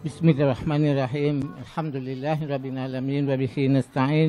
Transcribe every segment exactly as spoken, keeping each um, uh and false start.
بسم الله الرحمن الرحيم الحمد لله رب العالمين وبه نستعين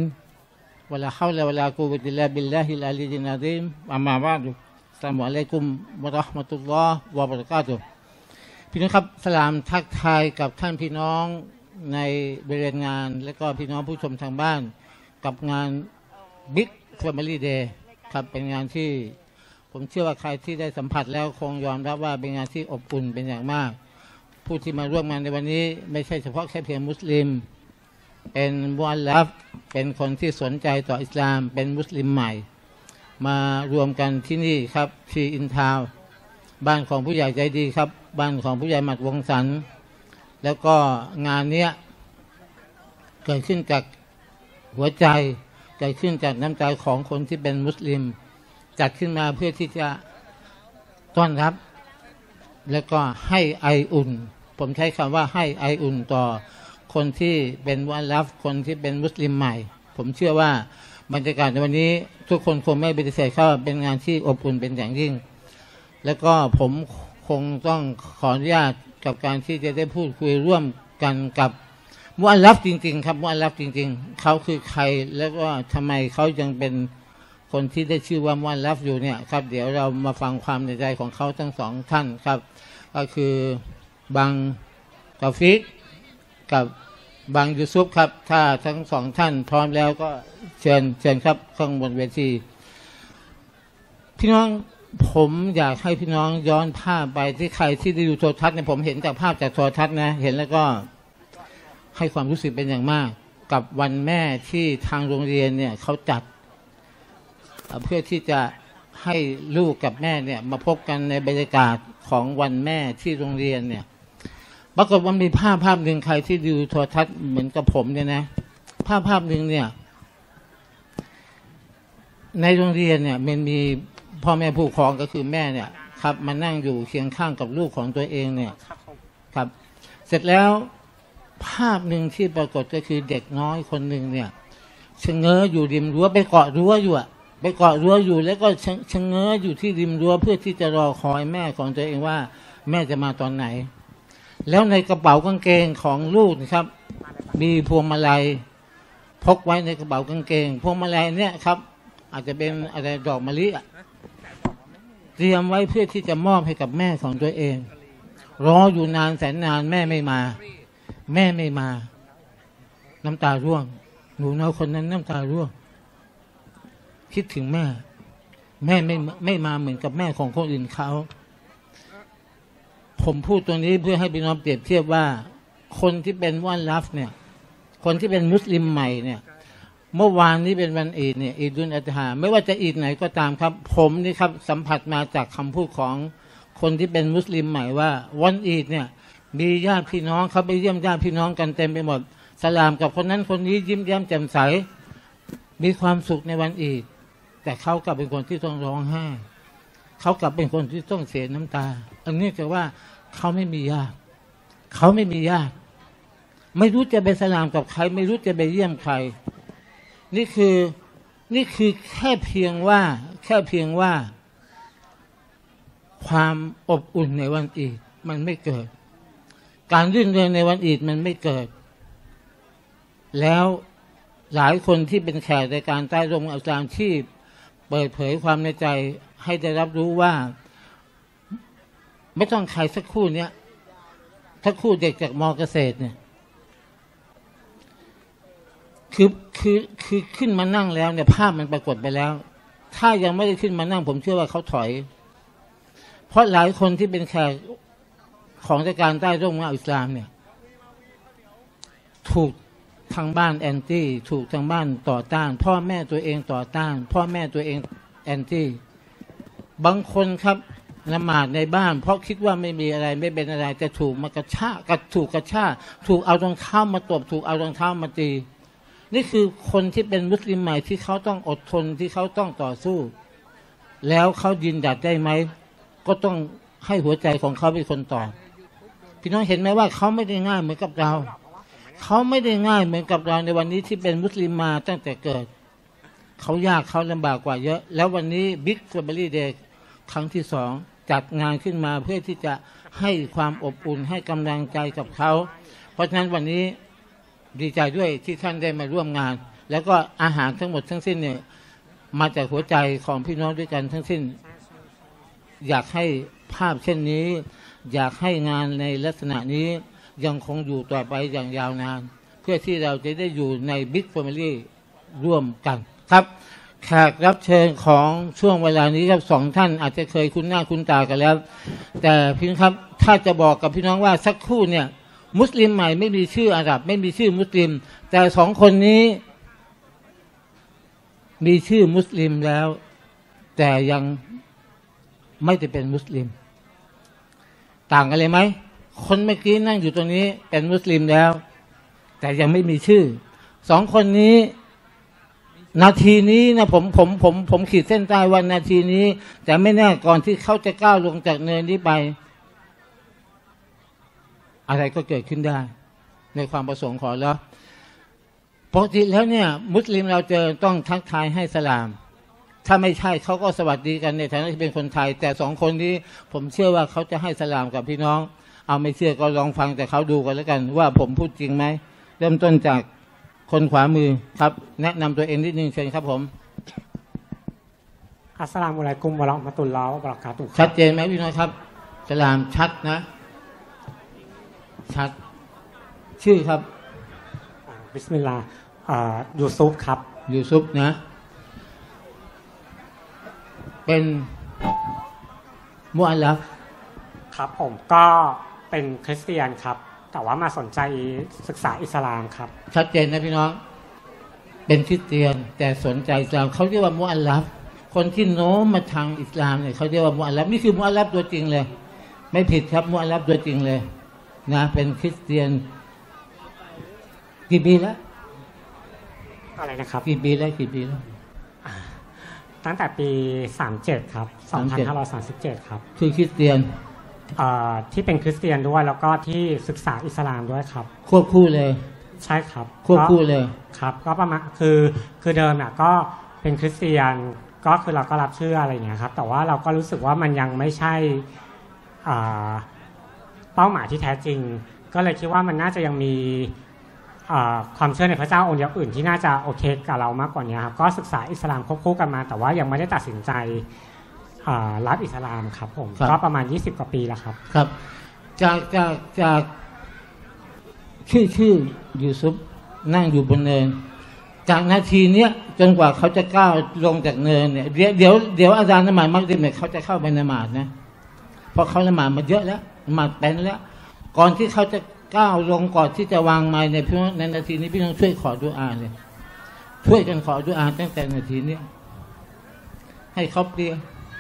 ولا حول ولا قوة إلا بالله العلي العظيم أما بعد السلام عليكم ورحمة الله وبركاته พี่น้องครับสลามทักทายกับท่านพี่น้องในบริเวณงานและก็พี่น้องผู้ชมทางบ้านกับงาน Big Family Day ครับเป็นงานที่ผมเชื่อว่าใครที่ได้สัมผัสแล้วคงยอมรับว่าเป็นงานที่อบอุ่นเป็นอย่างมากผู้ที่มาร่วมงานในวันนี้ไม่ใช่เฉพาะแค่เพียงมุสลิมเป็นมุอัลลัฟเป็นคนที่สนใจต่ออิสลามเป็นมุสลิมใหม่มารวมกันที่นี่ครับที่อินทาวบ้านของผู้ใหญ่ใจดีครับบ้านของผู้ใหญ่หมัดวงสรรแล้วก็งานนี้เกิดขึ้นจากหัวใจเกิดขึ้นจากน้ำใจของคนที่เป็นมุสลิมจัดขึ้นมาเพื่อที่จะต้อนรับแล้วก็ให้ไออุ่นผมใช้คำว่าให้ไออุ่นต่อคนที่เป็นมุอัลลัฟคนที่เป็นมุสลิมใหม่ผมเชื่อว่าบรรยากาศในวันนี้ทุกคนคงไม่ปฏิเสธเข้าเป็นงานที่อบอุ่นเป็นอย่างยิ่งแล้วก็ผมคงต้องขออนุญาตกับการที่จะได้พูดคุยร่วมกันกับมุอัลลัฟจริงๆครับมุอัลลัฟจริงๆเขาคือใครแล้วก็ทำไมเขายังเป็นคนที่ได้ชื่อว่ามุอัลลัฟอยู่เนี่ยครับเดี๋ยวเรามาฟังความในใจของเขาทั้งสองท่านครับก็คือบังตอฟิกกับบังยูซุฟครับถ้าทั้งสองท่านพร้อมแล้วก็เชิญเชิญครับข้างบนเวทีพี่น้องผมอยากให้พี่น้องย้อนภาพไปที่ใครที่ได้ดูโทรทัศน์เนี่ยผมเห็นจากภาพจากโทรทัศน์นะเห็นแล้วก็ให้ความรู้สึกเป็นอย่างมากกับวันแม่ที่ทางโรงเรียนเนี่ยเขาจัดเพื่อที่จะให้ลูกกับแม่เนี่ยมาพบกันในบรรยากาศของวันแม่ที่โรงเรียนเนี่ยปรากฏว่ามีภาพภาพหนึ่งใครที่ดูโทรทัศน์เหมือนกับผมเนี่ยนะภาพภาพหนึ่งเนี่ยในโรงเรียนเนี่ยมันมีพ่อแม่ผู้ปกครองก็คือแม่เนี่ยครับมานั่งอยู่เคียงข้างกับลูกของตัวเองเนี่ยครับเสร็จแล้วภาพหนึ่งที่ปรากฏก็คือเด็กน้อยคนหนึ่งเนี่ยชะเง้ออยู่ริมรั้วไปเกาะรั้วอยู่อะไปเกาะรั้วอยู่แล้วก็ชะเง้ออยู่ที่ริมรั้วเพื่อที่จะรอคอยแม่ของตัวเองว่าแม่จะมาตอนไหนแล้วในกระเป๋ากางเกงของลูกนะครับมีพวงมาลัยพกไว้ในกระเป๋ากางเกงพวงมาลัยเนี่ยครับอาจจะเป็นอะไรดอกมะลิเตรียมไว้เพื่อที่จะมอบให้กับแม่ของตัวเองรออยู่นานแสนนานแม่ไม่มาแม่ไม่มาน้ำตาร่วงหนูน้อยคนนั้นน้ำตาร่วงคิดถึงแม่แม่ไม่ไม่มาเหมือนกับแม่ของคนอื่นเขาผมพูดตรงนี้เพื่อให้พี่น้องเปรียบเทียบว่าคนที่เป็นมุอัลลัฟเนี่ยคนที่เป็นมุสลิมใหม่เนี่ยเมื่อวานนี้เป็นวันอีดเนี่ยอีดุลอัฎฮาไม่ว่าจะอีดไหนก็ตามครับผมนี่ครับสัมผัสมาจากคำพูดของคนที่เป็นมุสลิมใหม่ว่าวันอีดเนี่ยมีญาติพี่น้องเขาไปเยี่ยมญาติพี่น้องกันเต็มไปหมดสลามกับคนนั้นคนนี้ยิ้มแย้มแจ่มใสมีความสุขในวันอีดแต่เขากลับเป็นคนที่ต้องร้องไห้เขากลับเป็นคนที่ต้องเสียน้ำตาอันนี้จะว่าเขาไม่มีญาติเขาไม่มีญาติไม่รู้จะไปสลามกับใครไม่รู้จะไปเยี่ยมใครนี่คือนี่คือแค่เพียงว่าแค่เพียงว่าความอบอุ่นในวันอีดมันไม่เกิดการรื่นเริงในวันอีดมันไม่เกิดแล้วหลายคนที่เป็นแขกในการใต้ร่มอาจารย์ที่เปิดเผยความในใจให้ได้รับรู้ว่าไม่ต้องใครสักคู่เนี้ยสักคู่เด็กจากมอเกษตรเนี่ยคือคือคือขึ้นมานั่งแล้วเนี่ยภาพมันปรากฏไปแล้วถ้ายังไม่ได้ขึ้นมานั่งผมเชื่อว่าเขาถอยเพราะหลายคนที่เป็นแขกของรายการใต้ร่มอิสลามเนี่ยถูกทางบ้านแอนตี้ถูกทางบ้านต่อต้านพ่อแม่ตัวเองต่อต้านพ่อแม่ตัวเองแอนตี้บางคนครับละหมาดในบ้านเพราะคิดว่าไม่มีอะไรไม่เป็นอะไรแต่ถูกมากระชากกระถูกกระชากถูกเอารองเท้ามาตบถูกเอารองเท้ามาตีนี่คือคนที่เป็นมุสลิมใหม่ที่เขาต้องอดทนที่เขาต้องต่อสู้แล้วเขายืนหยัดได้ไหมก็ต้องให้หัวใจของเขาเป็นคนตอบพี่น้องเห็นไหมว่าเขาไม่ได้ง่ายเหมือนกับเราเขาไม่ได้ง่ายเหมือนกับเราในวันนี้ที่เป็นมุสลิมมาตั้งแต่เกิดเขายากเขาลำบากกว่าเยอะแล้ววันนี้ Big Family Day ครั้งที่สองจัดงานขึ้นมาเพื่อที่จะให้ความอบอุ่นให้กำลังใจกับเขาเพราะฉะนั้นวันนี้ดีใจด้วยที่ท่านได้มาร่วมงานแล้วก็อาหารทั้งหมดทั้งสิ้นเนี่ยมาจากหัวใจของพี่น้องด้วยกันทั้งสิ้นอยากให้ภาพเช่นนี้อยากให้งานในลักษณะนี้ยังคงอยู่ต่อไปอย่างยาวนานเพื่อที่เราจะได้อยู่ในบิ๊กแฟมิลี่ร่วมกันครับแขกรับเชิญของช่วงเวลานี้ครับสองท่านอาจจะเคยคุ้นหน้าคุ้นตากันแล้วแต่พี่น้องครับถ้าจะบอกกับพี่น้องว่าสักครู่เนี่ยมุสลิมใหม่ไม่มีชื่ออาหรับไม่มีชื่อมุสลิมแต่สองคนนี้มีชื่อมุสลิมแล้วแต่ยังไม่ได้เป็นมุสลิมต่างกันเลยไหมคนเมื่อกี้นั่งอยู่ตรงนี้เป็นมุสลิมแล้วแต่ยังไม่มีชื่อสองคนนี้นาทีนี้นะผมผมผมผมขีดเส้นใต้ว่านาทีนี้แต่ไม่แน่ก่อนที่เขาจะก้าวลงจากเนินนี้ไปอะไรก็เกิดขึ้นได้ในความประสงค์ของเราปกติแล้วเนี่ยมุสลิมเราเจอต้องทักทายให้สลามถ้าไม่ใช่เขาก็สวัสดีกันในฐานะที่เป็นคนไทยแต่สองคนนี้ผมเชื่อว่าเขาจะให้สลามกับพี่น้องเอาไม่เชื่อก็ลองฟังแต่เขาดูกันแล้วกันว่าผมพูดจริงไหมเริ่มต้นจากคนขวามือครับแนะนำตัวเองนิดนึงเชิญครับผมอัสสลามุอะลัยกุมวะเราะห์มะตุลลอฮ์วะบะเราะกาตุฮ์ชัดเจนไหมพี่น้องครับสลามชัดนะชัดชื่อครับบิสมิลลาห์ยูซุฟครับยูซุฟนะเป็นมุอัลลัฟครับผมก็เป็นคริสเตียนครับแต่ว่ามาสนใจศึกษาอิสลามครับชัดเจนนะพี่น้องเป็นคริสเตียนแต่สนใจอิสลามเขาเรียกว่ามุอัลลัฟคนที่โน้มมาทางอิสลามเนี่ยเขาเรียกว่ามุอัลลัฟนี่คือมุอัลลัฟตัวจริงเลยไม่ผิดครับมุอัลลัฟตัวจริงเลยนะเป็นคริสเตียนกี่ปีแล้วอะไรนะครับกี่ปีแล้วกี่ปีแล้วตั้งแต่ปีสามเจ็ดครับสองพันห้าร้อยสามสิบเจ็ดครับคือคริสเตียนที่เป็นคริสเตียนด้วยแล้วก็ที่ศึกษาอิสลามด้วยครับควบคู่เลยใช่ครับควบคู่เลยครับก็ประมาณคือคือเดิมเนี่ยก็เป็นคริสเตียนก็คือเราก็รับเชื่ออะไรอย่างเงี้ยครับแต่ว่าเราก็รู้สึกว่ามันยังไม่ใช่เป้าหมายที่แท้จริงก็เลยคิดว่ามันน่าจะยังมีความเชื่อในพระเจ้าองค์อื่นที่น่าจะโอเคกับเรามากกว่านี้ครับก็ศึกษาอิสลามควบคู่กันมาแต่ว่ายังไม่ได้ตัดสินใจรับอิสลามครับผมก็ประมาณยี่สิบกว่าปีแล้วครับครับจากจากจากชื่อชื่อยูซุฟนั่งอยู่บนเนินจากนาทีเนี้ยจนกว่าเขาจะก้าวลงจากเนินเนี่ยเดี๋ยวเดี๋ยวเดี๋ยวอาจารย์ละหมาดมักริบเนี่ยเขาจะเข้าไปละหมาดนะเพราะเขาละหมาดมาเยอะแล้วละหมาดเป็นแล้วก่อนที่เขาจะก้าวลงก่อนที่จะวางไม้ในพี่น้องในนาทีนี้พี่น้องช่วยขอดุอาเลยช่วยกันขอดุอาตั้งแต่นาทีนี้ให้เขาเปลี่ยน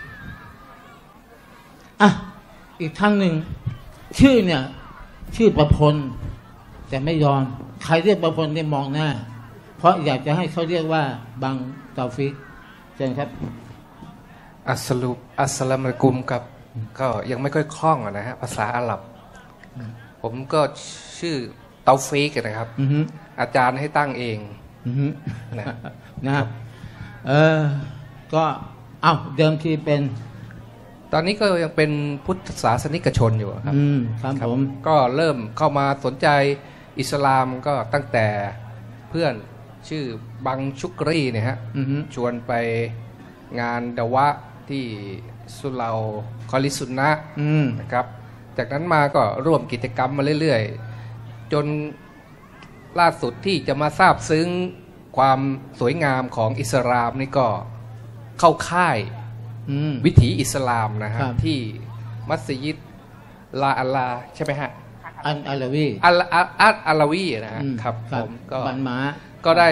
อ่ะอีกทั้งหนึ่งชื่อเนี่ยชื่อประพลแต่ไม่ยอมใครเรียกประพลเนี่ยมองหน้าเพราะอยากจะให้เขาเรียกว่าบังตอฟิกเชิญครับอัสลุอัสสลามุอะลัยกุมกับก็ยังไม่ค่อยคล่องนะฮะภาษาอาหรับผมก็ชื่อเตาฟิกนะครับอาจารย์ให้ตั้งเองนะนะครับเออก็เอ้าเดิมทีเป็นตอนนี้ก็ยังเป็นพุทธศาสนิกชนอยู่ครับอืมครับผมก็เริ่มเข้ามาสนใจอิสลามก็ตั้งแต่เพื่อนชื่อบังชุกรีเนี่ยฮะชวนไปงานดะวะที่สุเหร่าคอลิสุนนะนะครับจากนั้นมาก็ร่วมกิจกรรมมาเรื่อยๆจนล่าสุดที่จะมาทราบซึ้งความสวยงามของอิสลามนี่ก็เข้าค่ายวิถีอิสลามนะฮะที่มัสยิดลาอัลลาใช่ไหมฮะอัลอาลาวีอัลอัลอาลาวีนะฮะครับผมก็บันมาก็ได้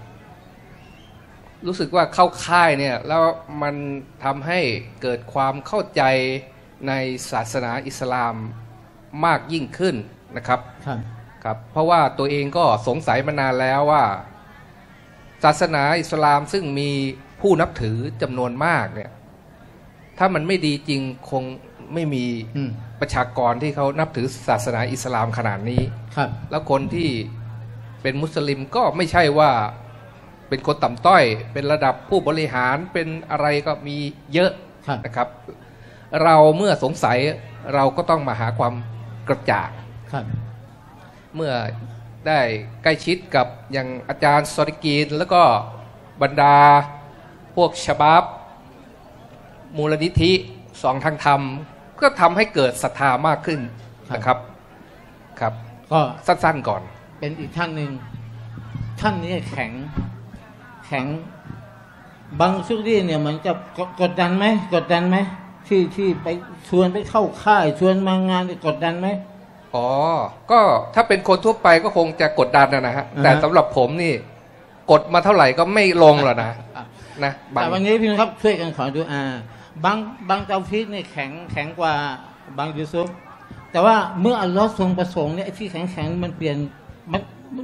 รู้สึกว่าเข้าค่ายเนี่ยแล้วมันทำให้เกิดความเข้าใจในศาสนาอิสลามมากยิ่งขึ้นนะครับครับเพราะว่าตัวเองก็สงสัยมานานแล้วว่าศาสนาอิสลามซึ่งมีผู้นับถือจำนวนมากเนี่ยถ้ามันไม่ดีจริงคงไม่มีประชากรที่เขานับถือศาสนาอิสลามขนาดนี้แล้วคนที่เป็นมุสลิมก็ไม่ใช่ว่าเป็นคนต่ำต้อยเป็นระดับผู้บริหารเป็นอะไรก็มีเยอะนะครับเราเมื่อสงสัยเราก็ต้องมาหาความกระจ่างเมื่อได้ใกล้ชิดกับอย่างอาจารย์ซอริกีนแล้วก็บรรดาพวกชะบับมูลนิธิสองทางธรรมก็ทำให้เกิดศรัทธามากขึ้นนะครับครับก็สั้นๆก่อนเป็นอีกท่านหนึ่งท่านนี้แข็งแข็งบางซุกดีเนี่ยเหมือนกับกดดันไหมกดดันไหมที่ที่ไปชวนไปเข้าค่ายชวนมางานกดดันไหมอ๋อก็ถ้าเป็นคนทั่วไปก็คงจะกดดันนะฮะแต่สำหรับผมนี่กดมาเท่าไหร่ก็ไม่ลงหรอกนะนะแต่วันนี้พี่น้องครับช่วยกันขอดูอาบางบางเตาฟีดเนี่ยแข็งแข็งกว่าบางยูซุฟแต่ว่าเมื่ออัลลอฮ์ทรงประสงค์เนี่ยที่แข็งแข็งมันเปลี่ยนมัน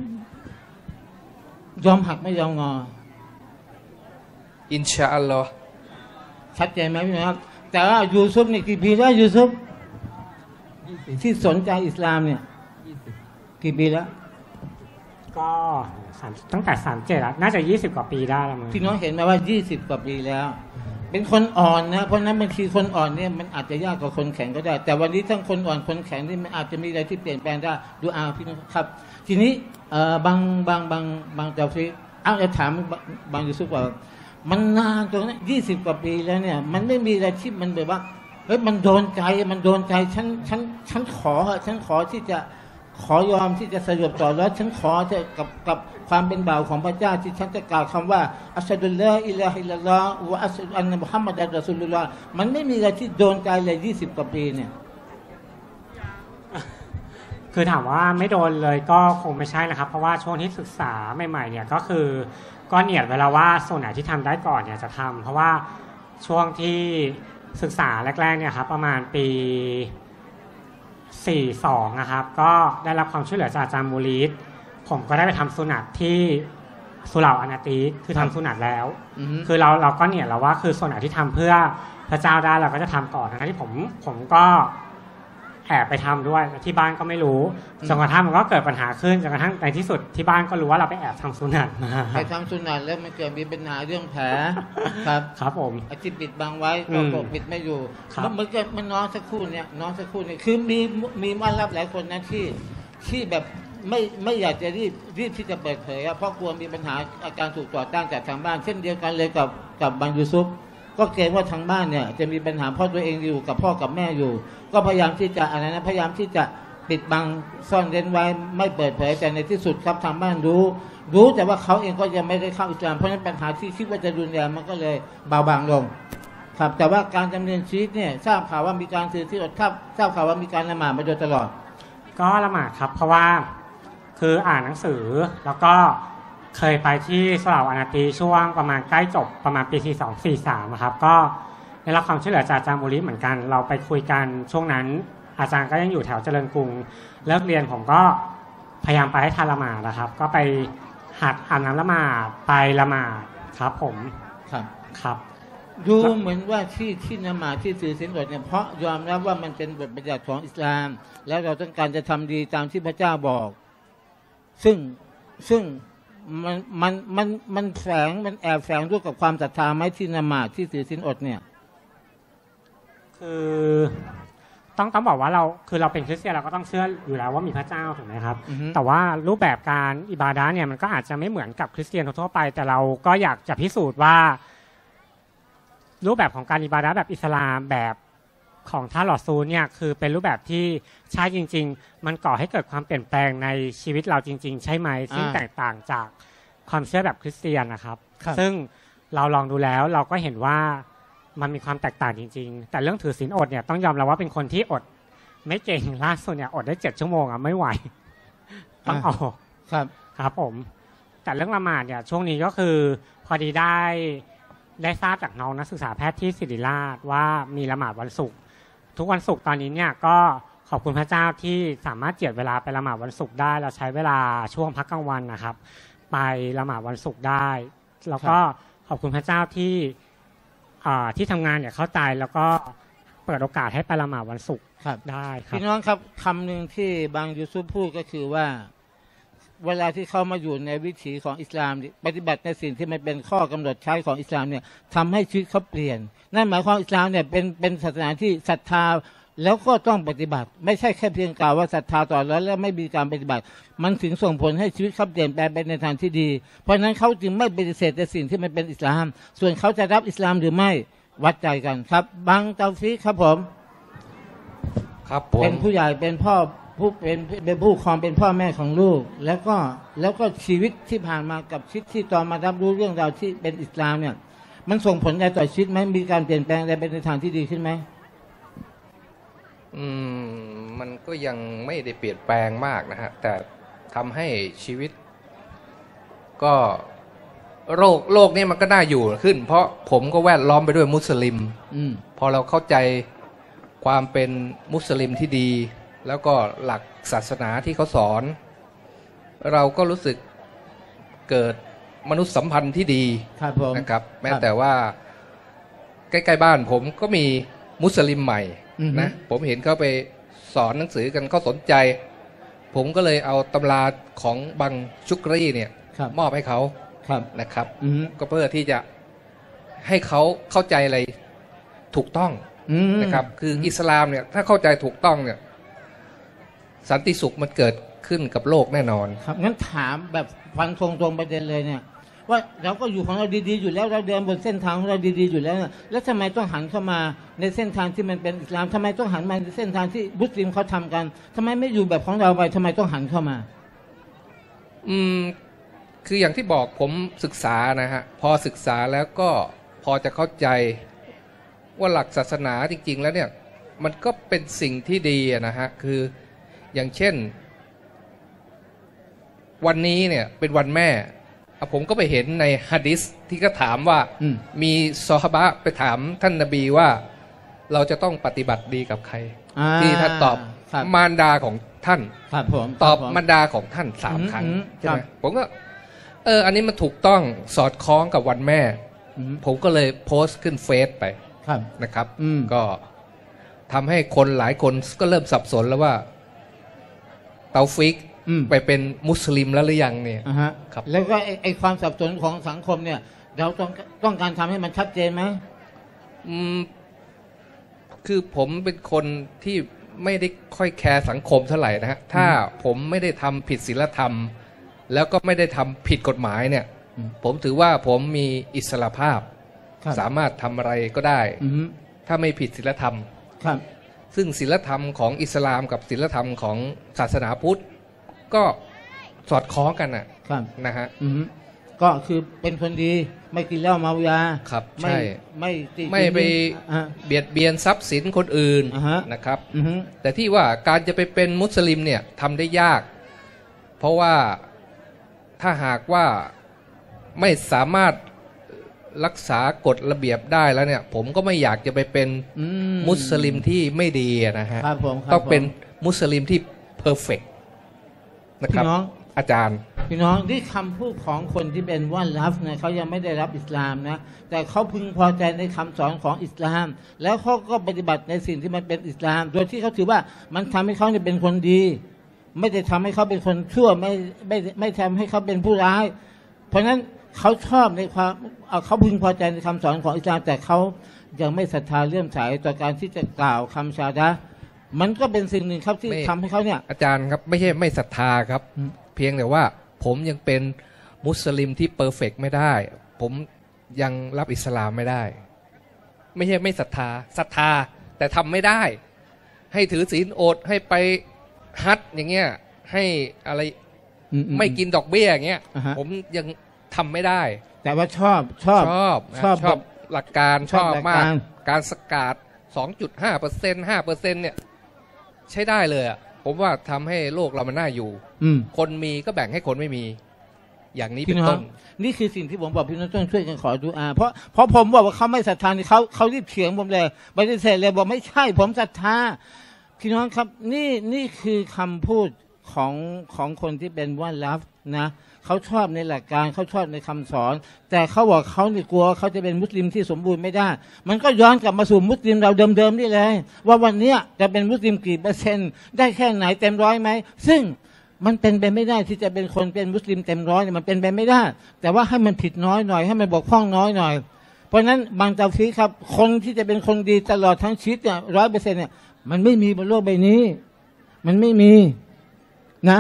ยอมหักไม่ยอมงออินชาอัลลอฮ์ชัดเจนไหมพี่น้องครับแต่ว่ายูซุฟนี่กี่ปีแล้วยูซุฟที่สนใจอิสลามเนี่ยกี่ปีแล้วก็ตั้งแต่สามเจ็ดแล้วน่าจะยี่สิบกว่าปีได้แล้วมั้งพี่น้องเห็นไหมว่ายี่สิบกว่าปีแล้วเป็นคนอ่อนนะเพราะนั้นบางทีคนอ่อนเนี่ยมันอาจจะยากกว่าคนแข็งก็ได้แต่วันนี้ทั้งคนอ่อนคนแข็งนี่มันอาจจะมีอะไรที่เปลี่ยนแปลงได้ดูอาพี่น้องครับทีนี้เอ่อบางบางบางบางเจ้าฟีอ้าวจะถามบางยูซุฟว่ามันนานตรงนี้ยี่สิบกว่าปีแล้วเนี่ยมันไม่มีอะไรที่มันแบบว่าเฮ้ยมันโดนใจมันโดนใจฉันฉันฉันขอฉันขอที่จะขอยอมที่จะสยบต่อแล้วฉันขอจะกับกับความเป็นบ่าวของพระเจ้าที่ฉันจะกล่าวคำว่าอัชฮะดุลลาอิลาฮะอิลลัลลอฮ์วะอัชฮะดุอันนะมุฮัมมัดอัรรอซูลุลลอฮ์มันไม่มีอะไรที่โดนใจเลยยี่สิบกว่าปีเนี่ยคือถามว่าไม่โดนเลยก็คงไม่ใช่นะครับเพราะว่าช่วงที่ศึกษาใหม่ๆเนี่ยก็คือก็เนียดเวลาว่าส่วนไหนที่ทำได้ก่อนเนี่ยจะทำเพราะว่าช่วงที่ศึกษาแรกๆเนี่ยครับประมาณปีสี่สิบสองนะครับก็ได้รับความช่วยเหลือจากอาจารย์มูลีดผมก็ได้ไปทำสุนัตที่สุเหร่าอานาตีคือทำสุนัตแล้ว mm-hmm. คือเราเราก็เนี่ยเราว่าคือส่วนไหนที่ทำเพื่อพระเจ้าได้เราก็จะทำก่อนทั้งที่ผมผมก็แอบไปทำด้วยที่บ้านก็ไม่รู้จนกระทั่งมันก็เกิดปัญหาขึ้นจนกระทั่งในที่สุดที่บ้านก็รู้ว่าเราไปแอบทำสุนัตมาไปทำสุนัตแล้วมันเกิดมีปัญหาเรื่องแผลครับครับผมอาทิตย์ปิดบังไว้ก็ปกปิดไม่อยู่มันมันมันน้องสักครู่เนี่ยน้องสักครู่เนี่ยคือมีมีมารับหลายคนนะที่ที่แบบไม่ไม่อยากจะรีบรีบที่จะเปิดเผยเพราะกลัวมีปัญหาอาการถูกต่อต้านจากทางบ้านเช่นเดียวกันเลยกับกับบางยูซุฟก็เกรงว่าทางบ้านเนี่ยจะมีปัญหาเพราะตัวเองอยู่กับพ่อกับแม่อยู่ก็พยายามที่จะอะไรนะพยายามที่จะปิดบังซ่อนเร้นไว้ไม่เปิดเผยแต่ในที่สุดครับทางบ้านรู้รู้แต่ว่าเขาเองก็ยังไม่ได้เข้าอิสลามเพราะฉะนั้นปัญหาที่คิดว่าจะรุนแรงมันก็เลยเบาบางลงครับแต่ว่าการดำเนินชีวิตเนี่ยทราบข่าวว่ามีการถือที่อดครับทราบข่าวว่ามีการละหมาดมาโดยตลอดก็ละหมาดครับเพราะว่าคืออ่านหนังสือแล้วก็เคยไปที่สุเหร่าอานาตีช่วงประมาณใกล้จบประมาณปีที่สองสี่สามครับก็ได้รับความช่วยเหลือจากอาจารย์มูลีเหมือนกันเราไปคุยกันช่วงนั้นอาจารย์ก็ยังอยู่แถวเจริญกรุงเลิกเรียนผมก็พยายามไปให้ทันละหมาดนะครับก็ไปหัดอ่านน้ำละหมาดไปละหมาดครับผมครับครับดูเหมือนว่าที่ที่ละหมาดที่ถือศีลอดเนี่ยเพราะยอมรับว่ามันเป็นบทบัญญัติของอิสลามแล้วเราต้องการจะทำดีตามที่พระเจ้าบอกซึ่งซึ่งมันมันมันมันแฝงมันแอบแฝงด้วยกับความศรัทธาไหมที่ละหมาดที่ถือศีลอดเนี่ยคือต้องต้องบอกว่าเราคือเราเป็นคริสเตียนเราก็ต้องเชื่ออยู่แล้วว่ามีพระเจ้าถูกไหมครับ mm-hmm. แต่ว่ารูปแบบการอิบาดะห์เนี่ยมันก็อาจจะไม่เหมือนกับคริสเตียนทั่วไปแต่เราก็อยากจะพิสูจน์ว่ารูปแบบของการอิบาดะห์แบบอิสลามแบบของท่านรอซูลเนี่ยคือเป็นรูปแบบที่ใช่จริงๆมันก่อให้เกิดความเปลี่ยนแปลงในชีวิตเราจริงๆใช่ไหมซึ่งแตกต่างจากความเชื่อแบบคริสเตียนนะครับซึ่งเราลองดูแล้วเราก็เห็นว่ามันมีความแตกต่างจริงๆแต่เรื่องถือศีลอดเนี่ยต้องยอมรับว่าเป็นคนที่อดไม่เก่งล่าสุดเนี่ยอดได้เจ็ดชั่วโมงอ่ะไม่ไหวต้องออกครับครับผมแต่เรื่องละหมาดเนี่ยช่วงนี้ก็คือพอดีได้ได้ทราบจากน้องนักศึกษาแพทย์ที่ศิริราชว่ามีละหมาดวันศุกร์ทุกวันศุกร์ตอนนี้เนี่ยก็ขอบคุณพระเจ้าที่สามารถเจียดเวลาไปละหมาดวันศุกร์ได้เราใช้เวลาช่วงพักกลางวันนะครับไปละหมาดวันศุกร์ได้แล้วก็ขอบคุณพระเจ้าที่ที่ทำงานเนี่ยเข้าใจแล้วก็เปิดโอกาสให้ไปละหมาดวันศุกร์ได้ครับพี่น้องครับคำหนึ่งที่บางยูซุฟพูดก็คือว่าเวลาที่เขามาอยู่ในวิถีของอิสลามปฏิบัติในสิ่งที่มันเป็นข้อกำหนดใช้ของอิสลามเนี่ยทำให้ชีวิตเขาเปลี่ยนนั่นหมายความอิสลามเนี่ยเป็นเป็นศาสนาที่ศรัทธาแล้วก็ต้องปฏิบัติไม่ใช่แค่เพียงกล่าวว่าศรัทธาต่ออัลเลาะห์แล้วไม่มีการปฏิบัติมันถึงส่งผลให้ชีวิตเขาเปลี่ยนแปลงไปในทางที่ดีเพราะฉะนั้นเขาจึงไม่ปฏิเสธในสิ่งที่มันเป็นอิสลามส่วนเขาจะรับอิสลามหรือไม่วัดใจกันครับบังเตาฟิกครับผมครับผมเป็นผู้ใหญ่เป็นพ่อผู้เป็นเป็นผู้ครองเป็นพ่อแม่ของลูกแล้วก็แล้วก็ชีวิตที่ผ่านมากับชีวิตที่ต่อมารับรู้เรื่องราวที่เป็นอิสลามเนี่ยมันส่งผลอะไรต่อชีวิตไหมมีการเปลี่ยนแปลงอะไรไปในทางที่ดีขึ้นไหมอืมมันก็ยังไม่ได้เปลี่ยนแปลงมากนะฮะแต่ทำให้ชีวิตก็โลกโลกนี้มันก็น่าอยู่ขึ้นเพราะผมก็แวดล้อมไปด้วยมุสลิมอืมพอเราเข้าใจความเป็นมุสลิมที่ดีแล้วก็หลักศาสนาที่เขาสอนเราก็รู้สึกเกิดมนุษยสัมพันธ์ที่ดีนะครับแม้แต่ว่าใกล้ๆบ้านผมก็มีมุสลิมใหม่นะผมเห็นเขาไปสอนหนังสือกันเขาสนใจผมก็เลยเอาตำราของบังชุกรีเนี่ยมอบให้เขานะครับก็เพื่อที่จะให้เขาเข้าใจอะไรถูกต้องนะครับคืออิสลามเนี่ยถ้าเข้าใจถูกต้องเนี่ยสันติสุขมันเกิดขึ้นกับโลกแน่นอนครับงั้นถามแบบฟันตรงๆประเด็นเลยเนี่ยว่าเราก็อยู่ของเราดีๆอยู่แล้วเราเดินบนเส้นทางของเราดีๆอยู่แล้วแล้วทำไมต้องหันเข้ามาในเส้นทางที่มันเป็นอิสลามทำไมต้องหันมาในเส้นทางที่มุสลิมเขาทำกันทำไมไม่อยู่แบบของเราไปทำไมต้องหันเข้ามาอืมคืออย่างที่บอกผมศึกษานะฮะพอศึกษาแล้วก็พอจะเข้าใจว่าหลักศาสนาจริงๆแล้วเนี่ยมันก็เป็นสิ่งที่ดีนะฮะคืออย่างเช่นวันนี้เนี่ยเป็นวันแม่ผมก็ไปเห็นในหะดีษที่ก็ถามว่ามีซอฮาบะห์ไปถามท่านนบีว่าเราจะต้องปฏิบัติดีกับใครที่ท่านตอบมารดาของท่านตอบมารดาของท่านสามครั้งใช่ไหมผมก็เอออันนี้มันถูกต้องสอดคล้องกับวันแม่ผมก็เลยโพสต์ขึ้นเฟซไปนะครับก็ทำให้คนหลายคนก็เริ่มสับสนแล้วว่าเตาฟิกไปเป็นมุสลิมแล้วหรือยังเนี่ยครับแล้วก็ไอความสับสนของสังคมเนี่ยเราต้องต้องการทำให้มันชัดเจนไหมอืมคือผมเป็นคนที่ไม่ได้ค่อยแคร์สังคมเท่าไหร่นะฮะถ้าผมไม่ได้ทำผิดศีลธรรมแล้วก็ไม่ได้ทำผิดกฎหมายเนี่ยผมถือว่าผมมีอิสรภาพสามารถทำอะไรก็ได้ถ้าไม่ผิดศีลธรรมซึ่งศีลธรรมของอิสลามกับศีลธรรมของศาสนาพุทธก็สอดคล้องกันน่ะนะฮะก็คือเป็นคนดีไม่กินเหล้าเมายาครับใช่ไม่ไม่ไปเบียดเบียนทรัพย์สินคนอื่นนะครับแต่ที่ว่าการจะไปเป็นมุสลิมเนี่ยทำได้ยากเพราะว่าถ้าหากว่าไม่สามารถรักษากฎระเบียบได้แล้วเนี่ยผมก็ไม่อยากจะไปเป็นมุสลิมที่ไม่ดีนะฮะต้องเป็นมุสลิมที่เพอร์เฟกต์นะครับอาจารย์พี่น้องที่คำพูดของคนที่เป็นว่าลัฟเนี่ยเขายังไม่ได้รับอิสลามนะแต่เขาพึงพอใจในคำสอนของอิสลามแล้วเขาก็ปฏิบัติในสิ่งที่มันเป็นอิสลามโดยที่เขาถือว่ามันทำให้เขาเนี่ยเป็นคนดีไม่ได้ทำให้เขาเป็นคนชั่วไม่ไม่ไม่ทำให้เขาเป็นผู้ร้ายเพราะฉะนั้นเขาชอบในความเขาพึงพอใจในคำสอนของอิสลามแต่เขายังไม่ศรัทธาเลื่อมใสต่อการที่จะกล่าวคำชาดะห์มันก็เป็นสิ่งหนึ่งครับที่ทำให้เขาเนี่ยอาจารย์ครับไม่ใช่ไม่ศรัทธาครับเพียงแต่ว่าผมยังเป็นมุสลิมที่เพอร์เฟกต์ไม่ได้ผมยังรับอิสลามไม่ได้ไม่ใช่ไม่ศรัทธาศรัทธาแต่ทำไม่ได้ให้ถือศีลอดให้ไปฮัจญ์อย่างเงี้ยให้อะไรไม่กินดอกเบี้ยอย่างเงี้ยผมยังทำไม่ได้แต่ว่าชอบชอบชอบชอบชอบหลักการชอบมากการสกัด สองจุดห้าเปอร์เซ็นต์ ห้าเปอร์เซ็นต์ เนี่ยใช้ได้เลยอ่ะผมว่าทำให้โลกเรามันน่าอยู่คนมีก็แบ่งให้คนไม่มีอย่างนี้เป็นต้นนี่คือสิ่งที่ผมบอกพี่น้องต้องช่วยกันขอดุอาเพราะเพราะผมบอกว่าเขาไม่ศรัทธาเขาเขารีบเถียงผมเลยปฏิเสธเลยบอกไม่ใช่ผมศรัทธาพี่น้องครับนี่นี่คือคำพูดของของคนที่เป็นว่าลัฟนะเขาชอบในหลักการเขาชอบในคำสอนแต่เขาบอกเขานี่กลัวเขาจะเป็นมุสลิมที่สมบูรณ์ไม่ได้มันก็ย้อนกลับมาสู่มุสลิมเราเดิมๆนี่เลยว่าวันนี้จะเป็นมุสลิมกี่เปอร์เซ็นต์ได้แค่ไหนเต็มร้อยไหมซึ่งมันเป็นไปไม่ได้ที่จะเป็นคนเป็นมุสลิมเต็มร้อยมันเป็นไปไม่ได้แต่ว่าให้มันผิดน้อยหน่อยให้มันบกพร่องน้อยหน่อยเพราะฉะนั้นบางเตาฟีครับคนที่จะเป็นคนดีตลอดทั้งชีวิตเนี่ยร้อยเปอร์เซ็นต์เนี่ยมันไม่มีบนโลกใบนี้มันไม่มีนะ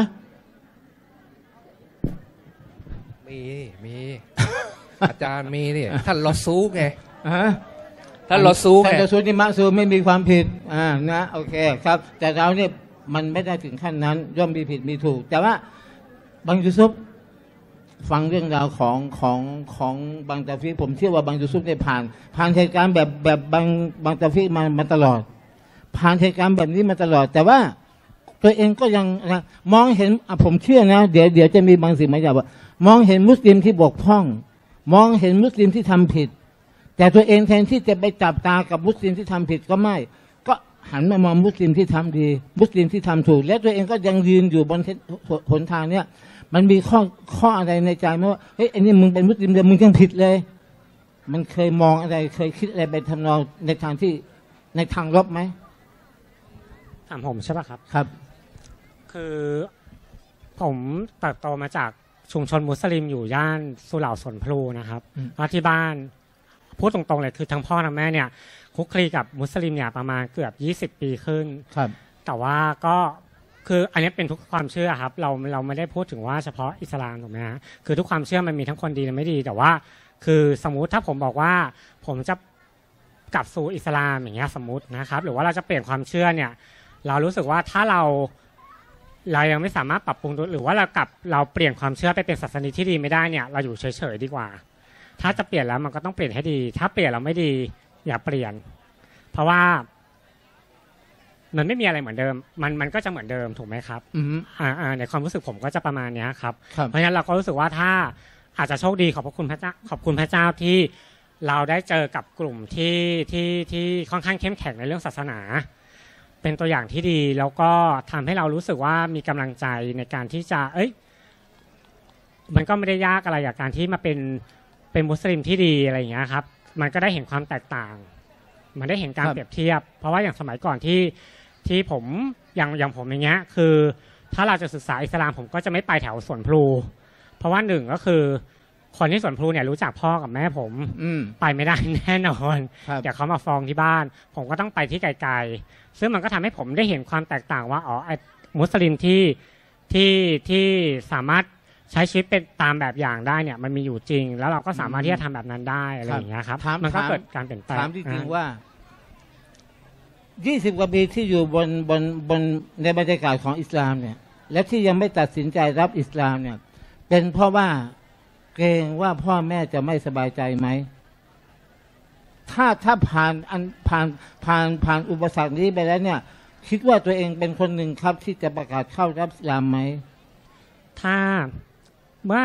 มีมี อาจารย์มีเนี่ยท่านรอซูไงท่านรอซูไงท่านรอซูนี่มะซูไม่มีความผิดอ่านะโอเคครับแต่เราเนี่ยมันไม่ได้ถึงขั้นนั้นย่อมมีผิดมีถูกแต่ว่าบังยูซุปฟังเรื่องราวของของของบังตาฟิกผมเชื่อว่าบังยูซุปเนี่ยผ่านผ่านเหตุการณ์แบบแบบบังบังตาฟิกมามาตลอดผ่านเหตุการณ์แบบนี้มาตลอดแต่ว่าตัวเองก็ยังมองเห็นผมเชื่อนะเดี๋ยวเดี๋ยวจะมีบางสิ่งบางอย่างว่ามองเห็นมุสลิมที่บกพร่องมองเห็นมุสลิมที่ทำผิดแต่ตัวเองแทนที่จะไปจับตากับมุสลิมที่ทำผิดก็ไม่ก็หันมามองมุสลิมที่ทำดีมุสลิมที่ทำถูกและตัวเองก็ยังยืนอยู่บนหนทางเนี้ยมันมีข้อข้ออะไรในใจไหมว่าเฮ้ยไอ้นี่มึงเป็นมุสลิมเดียวมึงยังผิดเลยมันเคยมองอะไรเคยคิดอะไรไปทำนองในทางที่ในทางลบไหมถามผมใช่ป่ะครับครับคือผมเติบโตมาจากชุมชนมุสลิมอยู่ย่านสุเหร่าสวนพลูนะครับแล้วที่บ้านพูดตรงๆเลยคือทั้งพ่อทั้งแม่เนี่ยคุกคลีกับมุสลิมเนี่ยประมาณเกือบยี่สิบปีขึ้นครับแต่ว่าก็คืออันนี้เป็นทุกความเชื่อครับเราเราไม่ได้พูดถึงว่าเฉพาะอิสลามถูกไหมฮะคือทุกความเชื่อมันมีทั้งคนดีและไม่ดีแต่ว่าคือสมมุติถ้าผมบอกว่าผมจะกลับสู่อิสลามอย่างเงี้ยสมมุตินะครับหรือว่าเราจะเปลี่ยนความเชื่อเนี่ยเรารู้สึกว่าถ้าเราเรายังไม่สามารถปรับปรุงหรือว่าเรากลับเราเปลี่ยนความเชื่อไปเป็นศาสนาที่ดีไม่ได้เนี่ยเราอยู่เฉยๆดีกว่าถ้าจะเปลี่ยนแล้วมันก็ต้องเปลี่ยนให้ดีถ้าเปลี่ยนเราไม่ดีอย่าเปลี่ยนเพราะว่ามันไม่มีอะไรเหมือนเดิมมันมันก็จะเหมือนเดิมถูกไหมครับอ่าอ่าในความรู้สึกผมก็จะประมาณนี้ครับเพราะฉะนั้นเราก็รู้สึกว่าถ้าอาจจะโชคดีขอบพระคุณพระเจ้าขอบคุณพระเจ้าที่เราได้เจอกับกลุ่มที่ที่ที่ค่อนข้างเข้มแข็งในเรื่องศาสนาเป็นตัวอย่างที่ดีแล้วก็ทำให้เรารู้สึกว่ามีกำลังใจในการที่จะเอ้ยมันก็ไม่ได้ยากอะไรอย่างการที่มาเป็นเป็นมุสลิมที่ดีอะไรอย่างเงี้ยครับมันก็ได้เห็นความแตกต่างมันได้เห็นการเปรียบเทียบเพราะว่าอย่างสมัยก่อนที่ที่ผมอย่างอย่างผมอย่างเงี้ยคือถ้าเราจะศึกษาอิสลามผมก็จะไม่ไปแถวสวนพลูเพราะว่าหนึ่งก็คือคนที่สวนพลูเนี่ยรู้จักพ่อกับแม่ผมไปไม่ได้แน่นอนเดี๋ยวเขามาฟ้องที่บ้านผมก็ต้องไปที่ไกลๆซึ่งมันก็ทำให้ผมได้เห็นความแตกต่างว่าอ๋อไอ้มุสลิมที่ที่ที่สามารถใช้ชีวิตเป็นตามแบบอย่างได้เนี่ยมันมีอยู่จริงแล้วเราก็สามารถที่จะทำแบบนั้นได้อะไรอย่างเงี้ยครับมันก็เกิดการเปลี่ยนแปลงถามจริงๆว่ายี่สิบกว่าปีที่อยู่บนบนบนในบรรยากาศของอิสลามเนี่ยและที่ยังไม่ตัดสินใจรับอิสลามเนี่ยเป็นเพราะว่าเกรงว่าพ่อแม่จะไม่สบายใจไหมถ้าถ้าผ่านอันผ่านผ่านผ่านอุปสรรคนี้ไปแล้วเนี่ยคิดว่าตัวเองเป็นคนหนึ่งครับที่จะประกาศเข้ารับอิสลามไหมถ้าเมื่อ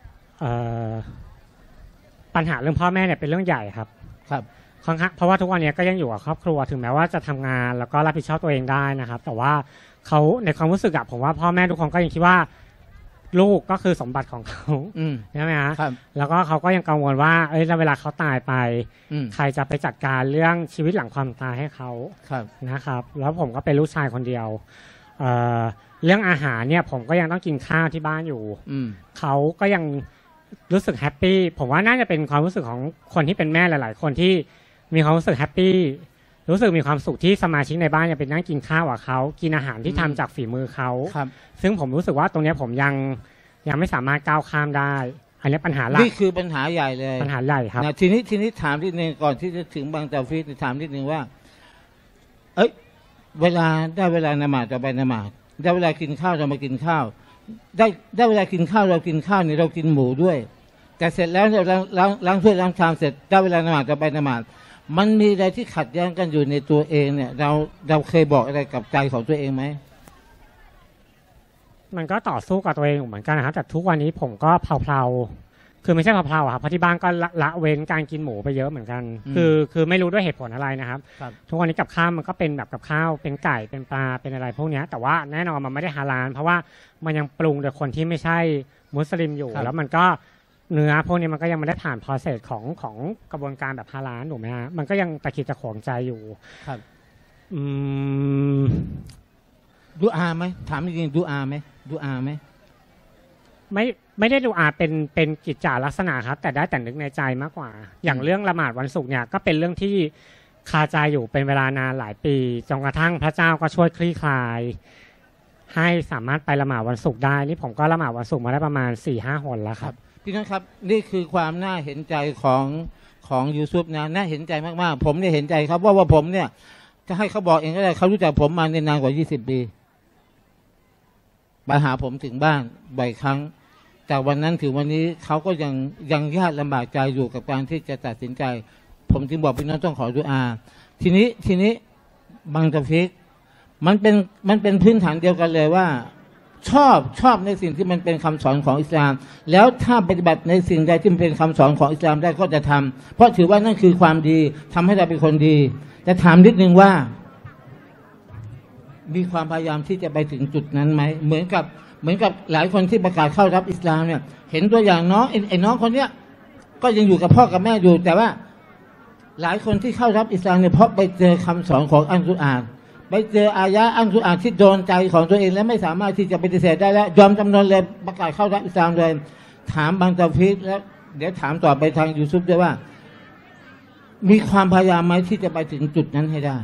ปัญหาเรื่องพ่อแม่เนี่ยเป็นเรื่องใหญ่ครับครับเพราะว่าทุกวันนี้ก็ยังอยู่กับครอบครัวถึงแม้ว่าจะทำงานแล้วก็รับผิดชอบตัวเองได้นะครับแต่ว่าเขาในความรู้สึกอะผมว่าพ่อแม่ทุกคนก็ยังคิดว่าลูกก็คือสมบัติของเขาใช่ไหมฮะแล้วก็เขาก็ยังกังวลว่าเอ้ยแล้วเวลาเขาตายไปใครจะไปจัดการเรื่องชีวิตหลังความตายให้เขานะครับแล้วผมก็เป็นลูกชายคนเดียวเอ่อเรื่องอาหารเนี่ยผมก็ยังต้องกินข้าวที่บ้านอยู่เขาก็ยังรู้สึกแฮปปี้ผมว่าน่าจะเป็นความรู้สึกของคนที่เป็นแม่หลายๆคนที่มีความรู้สึกแฮปปี้รู้สึกมีความสุขที่สมาชิกในบ้านจะเป็นนั่งกินข้าวกับเขากินอาหารที่ทำจากฝีมือเขาซึ่งผมรู้สึกว่าตรงนี้ผมยังยังไม่สามารถก้าวข้ามได้อันนี้ปัญหาหลักนี่คือปัญหาใหญ่เลยปัญหาใหญ่ครับทีนี้ทีนี้ถามนิดนึงก่อนที่จะถึงบางตาฟิกถามนิดนึงว่าเอ้ยเวลาได้เวลานมาดจะไปนมาดได้เวลากินข้าวเรามากินข้าวได้ได้เวลากินข้าวเรากินข้าวนี่เรากินหมูด้วยแต่เสร็จแล้วเราล้างล้างล้างถ้วยล้างชามเสร็จได้เวลานมาดจะไปนมาดมันมีอะไรที่ขัดแย้งกันอยู่ในตัวเองเนี่ยเราเราเคยบอกอะไรกับใจของตัวเองไหมมันก็ต่อสู้กับตัวเองเหมือนกันนะครับแต่ทุกวันนี้ผมก็เพลาๆคือไม่ใช่เพลาๆครับเพราะที่บ้านก็ละละเว้นการกินหมูไปเยอะเหมือนกันคือคือไม่รู้ด้วยเหตุผลอะไรนะครับทุกวันนี้กับข้าวมันก็เป็นแบบกับข้าวเป็นไก่เป็นปลาเป็นอะไรพวกนี้แต่ว่าแน่นอนมันไม่ได้ฮาลาลเพราะว่ามันยังปรุงโดยคนที่ไม่ใช่มุสลิมอยู่แล้วมันก็เนื้อพวกนี้มันก็ยังไม่ได้ผ่าน process ของของกระบวนการแบบฮาลาลถูกไหมฮะมันก็ยังตะขิดตะขวงใจอยู่ครับอืมดูอาไหมถามจริงๆดูอาไหมดูอาไหมไม่ไม่ได้ดูอาเป็นเป็นกิจจาลักษณะครับแต่ได้แต่นึกในใจมากกว่าอย่างเรื่องละหมาดวันศุกร์เนี่ยก็เป็นเรื่องที่คาใจอยู่เป็นเวลานานหลายปีจนกระทั่งพระเจ้าก็ช่วยคลี่คลายให้สามารถไปละหมาดวันศุกร์ได้นี่ผมก็ละหมาดวันศุกร์มาได้ประมาณ สี่ห้า หนแล้วครับพี่น้องครับนี่คือความน่าเห็นใจของของยูซุฟนะน่าเห็นใจมากๆผมเนี่ยเห็นใจครับว่าว่าผมเนี่ยจะให้เขาบอกเองก็ได้เขารู้จักผมมาในนานกว่ายี่สิบปีมาหาผมถึงบ้านบ่อยครั้งจากวันนั้นถึงวันนี้เขาก็ยังยังยากลำบากใจอยู่กับการที่จะตัดสินใจผมจึงบอกพี่น้องต้องขอดุอาทีนี้ทีนี้บังตะฟิกมันเป็นมันเป็นพื้นฐานเดียวกันเลยว่าชอบชอบในสิ่งที่มันเป็นคำสอนของอิสลามแล้วถ้าปฏิบัติในสิ่งใดที่เป็นคำสอนของอิสลามได้ก็จะทำเพราะถือว่านั่นคือความดีทำให้เราเป็นคนดีแต่ถามนิดนึงว่ามีความพยายามที่จะไปถึงจุดนั้นไหมเหมือนกับเหมือนกับหลายคนที่ประกาศเข้ารับอิสลามเนี่ยเห็นตัวอย่างน้องไอ้น้องคนเนี้ยก็ยังอยู่กับพ่อกับแม่อยู่แต่ว่าหลายคนที่เข้ารับอิสลามเนี่ยเพราะไปเจอคำสอนของอัลกุรอานไปเจออายะอัลกุรอานที่โดนใจของตัวเองและไม่สามารถที่จะปฏิเสธได้แล้วยอมจำนนเลยประกาศเข้ารับอิสลามเลยถามบางตะฟิกแล้วเดี๋ยวถามต่อไปทางยูซุฟด้วยว่ามีความพยายามไหมที่จะไปถึงจุดนั้นให้ได้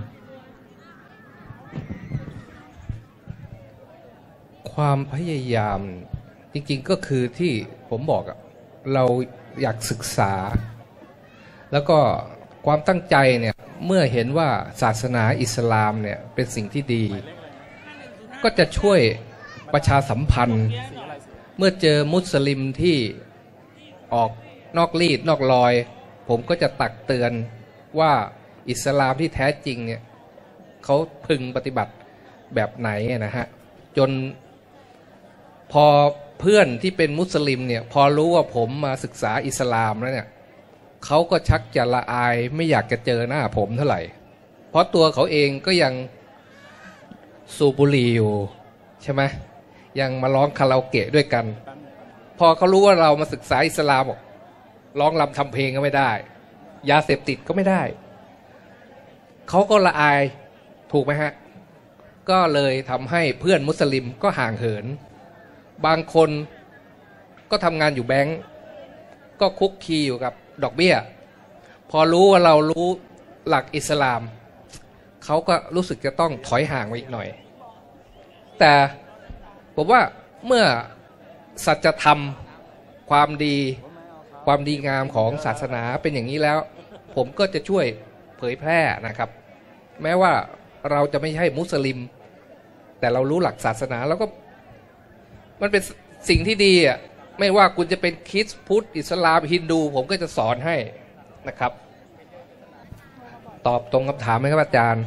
ความพยายามจริงๆก็คือที่ผมบอกอะเราอยากศึกษาแล้วก็ความตั้งใจเนี่ยเมื่อเห็นว่าศาสนาอิสลามเนี่ยเป็นสิ่งที่ดีก็จะช่วยประชาสัมพันธ์เมื่อเจอมุสลิมที่ออกนอกลีดนอกรอยผมก็จะตักเตือนว่าอิสลามที่แท้จริงเนี่ยเขาพึงปฏิบัติแบบไหนนะฮะจนพอเพื่อนที่เป็นมุสลิมเนี่ยพอรู้ว่าผมมาศึกษาอิสลามแล้วเนี่ยเขาก็ชักจะละอายไม่อยากจะเจอหน้าผมเท่าไหร่เพราะตัวเขาเองก็ยังสูบบุหรี่อยู่ใช่ไหมยังมาร้องคาราโอเกะด้วยกันพอเขารู้ว่าเรามาศึกษาอิสลามบอกร้องรำทำเพลงก็ไม่ได้ยาเสพติดก็ไม่ได้เขาก็ละอายถูกไหมฮะก็เลยทำให้เพื่อนมุสลิมก็ห่างเหินบางคนก็ทำงานอยู่แบงก์ก็คุกคีอยู่กับดอกเบี้ยพอรู้ว่าเรารู้หลักอิสลามเขาก็รู้สึกจะต้องถอยห่างไปอีกหน่อยแต่ผมว่าเมื่อสัจธรรมความดีความดีงามของศาสนาเป็นอย่างนี้แล้วผมก็จะช่วยเผยแพร่นะครับแม้ว่าเราจะไม่ใช่มุสลิมแต่เรารู้หลักศาสนาแล้วก็มันเป็นสิ่งที่ดีอ่ะไม่ว่าคุณจะเป็นคริสต์พุทธอิสลามฮินดูผมก็จะสอนให้นะครับตอบตรงคำถามไหมครับอาจารย์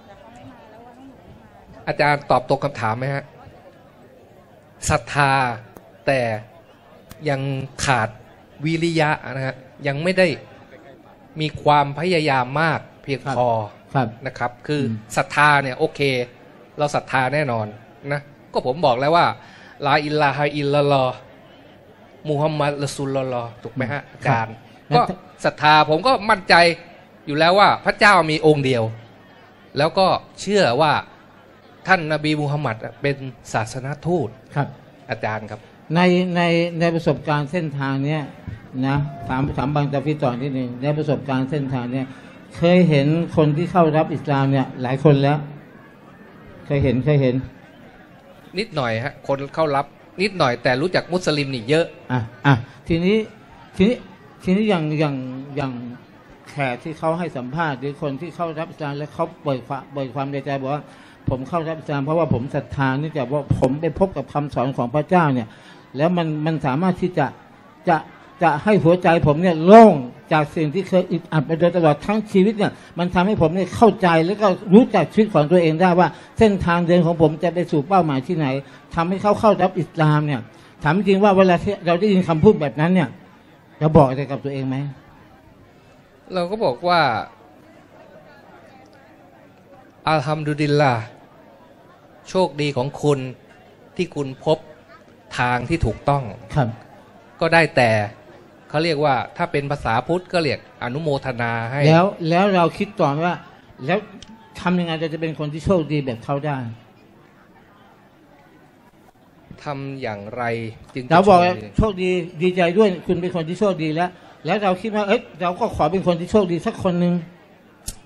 อาจารย์ตอบตรงคำถามไหมฮะศรัทธาแต่ยังขาดวิริยะนะฮะยังไม่ได้มีความพยายามมากเพียงพอนะครับคือศรัทธาเนี่ยโอเคเราศรัทธาแน่นอนนะก็ผมบอกแล้วว่าลาอิลลาฮะอิลลัลลอฮ์มุฮัมมัดรอซูลุลลอฮ์ถูกไหมฮะอาจารย์ก็ศรัทธาผมก็มั่นใจอยู่แล้วว่าพระเจ้ามีองค์เดียวแล้วก็เชื่อว่าท่านนบีมุฮัมมัดเป็นศาสนทูตครับอาจารย์ครับในในในประสบการณ์เส้นทางเนี้ยนะถามถามบางตะฟิต่อนิดนึงในประสบการณ์เส้นทางเนี้ยเคยเห็นคนที่เข้ารับอิสลามเนี่ยหลายคนแล้วเคยเห็นเคยเห็นนิดหน่อยฮะคนเข้ารับนิดหน่อยแต่รู้จักมุสลิมนี่เยอะอ่ะอ่ะทีนี้ทีนี้ทีนี้อย่างอย่างอย่างแขกที่เขาให้สัมภาษณ์หรือคนที่เข้ารับอิสลามแล้วเขาเปิดความเปิดความในใจบอกว่าผมเข้ารับอิสลามเพราะว่าผมศรัทธาเนื่องจากว่าผมไปพบกับคำสอนของพระเจ้าเนี่ยแล้วมันมันสามารถที่จะจะจะให้หัวใจผมเนี่ยโล่งจากสิ่งที่เคยอึดอัดมาโดยตลอดทั้งชีวิตเนี่ยมันทำให้ผมเนี่ยเข้าใจแล้วก็รู้จักชีวิตของตัวเองได้ว่าเส้นทางเดินของผมจะไปสู่เป้าหมายที่ไหนทำให้เขาเข้ารับอิสลามเนี่ยถามจริงว่าเวลาที่เราได้ยินคำพูดแบบนั้นเนี่ยเราบอกอะไรกับตัวเองไหมเราก็บอกว่าอัลฮัมดุลิลลาห์โชคดีของคุณที่คุณพบทางที่ถูกต้องครับก็ได้แต่เขาเรียกว่าถ้าเป็นภาษาพุทธก็เรียกอนุโมทนาให้แล้วแล้วเราคิดต่อว่าแล้วทำยังไงเราจะเป็นคนที่โชคดีแบบเขาได้ทำอย่างไรจึงเราบอกโชคดีดีใจด้วยคุณเป็นคนที่โชคดีแล้วแล้วเราคิดว่าเอ้ยเราก็ขอเป็นคนที่โชคดีสักคนหนึ่ง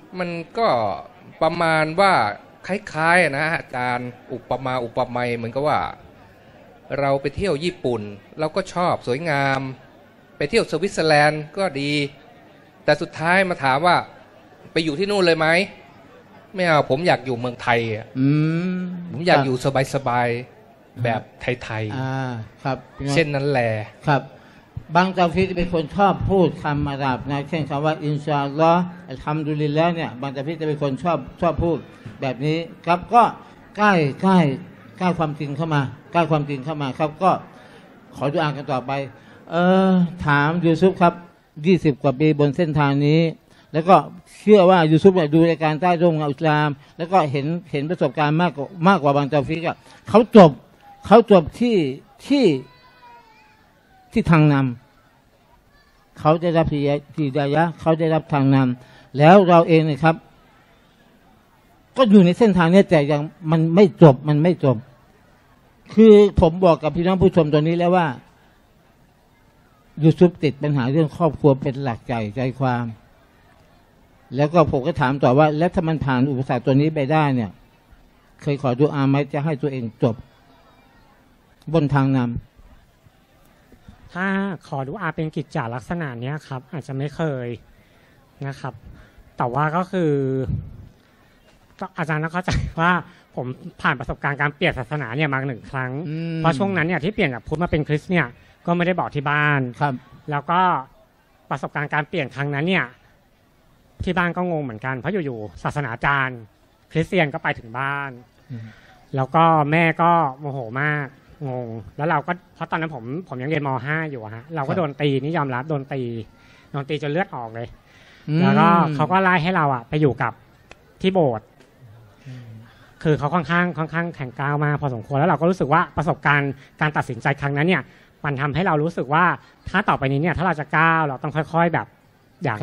มันก็ประมาณว่าคล้ายๆนะอาจารย์อุปมาอุปไมยเหมือนกับว่าเราไปเที่ยวญี่ปุ่นเราก็ชอบสวยงามไปเที่ยวสวิตเซอร์แลนด์ก็ดีแต่สุดท้ายมาถามว่าไปอยู่ที่นู่นเลยไหมไม่เอาผมอยากอยู่เมืองไทยอ่ะผมอยากอยู่สบายๆแบบไทยๆครับเช่นนั้นแหละครับบางเจ้าพี่จะเป็นคนชอบพูดคำอาหรับนะเช่นคำว่าอินชาอัลลอฮ์อัลฮัมดุลิลละห์เนี่ยบางเจ้าพี่จะเป็นคนชอบชอบพูดแบบนี้ครับก็ใกล้ใกล้ใกล้ความจริงเข้ามาใกล้ความจริงเข้ามาครับก็ขอดูอ่านกันต่อไปเออถามยูซุฟครับยี่สิบกว่าปีบนเส้นทางนี้แล้วก็เชื่อว่ายูซุฟเนี่ยดูรายการใต้ร่มเงาอิสลามแล้วก็เห็นเห็นประสบการณ์มากกว่ามากกว่าบางเจ้าพี่ก็เขาจบเขาจบที่ที่ที่ทางนำเขาได้รับทีดายะเขาได้รับทางนำแล้วเราเองนะครับก็อยู่ในเส้นทางนี้แต่ยังมันไม่จบมันไม่จบคือผมบอกกับพี่น้องผู้ชมตัวนี้แล้วว่ายูซุฟติดปัญหาเรื่องครอบครัวเป็นหลักใจใจความแล้วก็ผมก็ถามต่อว่าแล้วถ้ามันผ่านอุปสรรคตัวนี้ไปได้เนี่ยเคยขอดุอาไหมจะให้ตัวเองจบบนทางนำถ้าขอดุอาเป็นกิจจาลักษณะเนี้ยครับอาจจะไม่เคยนะครับแต่ว่าก็คืออาจารย์ต้องเข้าใจว่าผมผ่านประสบการณ์การเปลี่ยนศาสนาเนี่ยมาหนึ่งครั้งเพราะช่วงนั้นเนี่ยที่เปลี่ยนจากพุทธมาเป็นคริสต์เนี่ยก็ไม่ได้บอกที่บ้านครับแล้วก็ประสบการณ์การเปลี่ยนครั้งนั้นเนี่ยที่บ้านก็งงเหมือนกันเพราะอยู่ๆศาสนาจารย์คริสเตียนก็ไปถึงบ้านแล้วก็แม่ก็โมโหมากงงแล้วเราก็เพราะตอนนั้นผมผมยังเรียนม.ห้า อยู่ฮะเราก็โดนตีนี่ยอมรับโดนตีโดนตีจนเลือดออกเลยแล้วก็เขาก็ไล่ให้เราอ่ะไปอยู่กับที่โบสถ์คือเขาค่อนข้างค่อนข้างแข็งกร้าวมากพอสมควรแล้วเราก็รู้สึกว่าประสบการณ์การตัดสินใจครั้งนั้นเนี่ยมันทำให้เรารู้สึกว่าถ้าต่อไปนี้เนี่ยถ้าเราจะก้าวเราต้องค่อยๆแบบอย่าง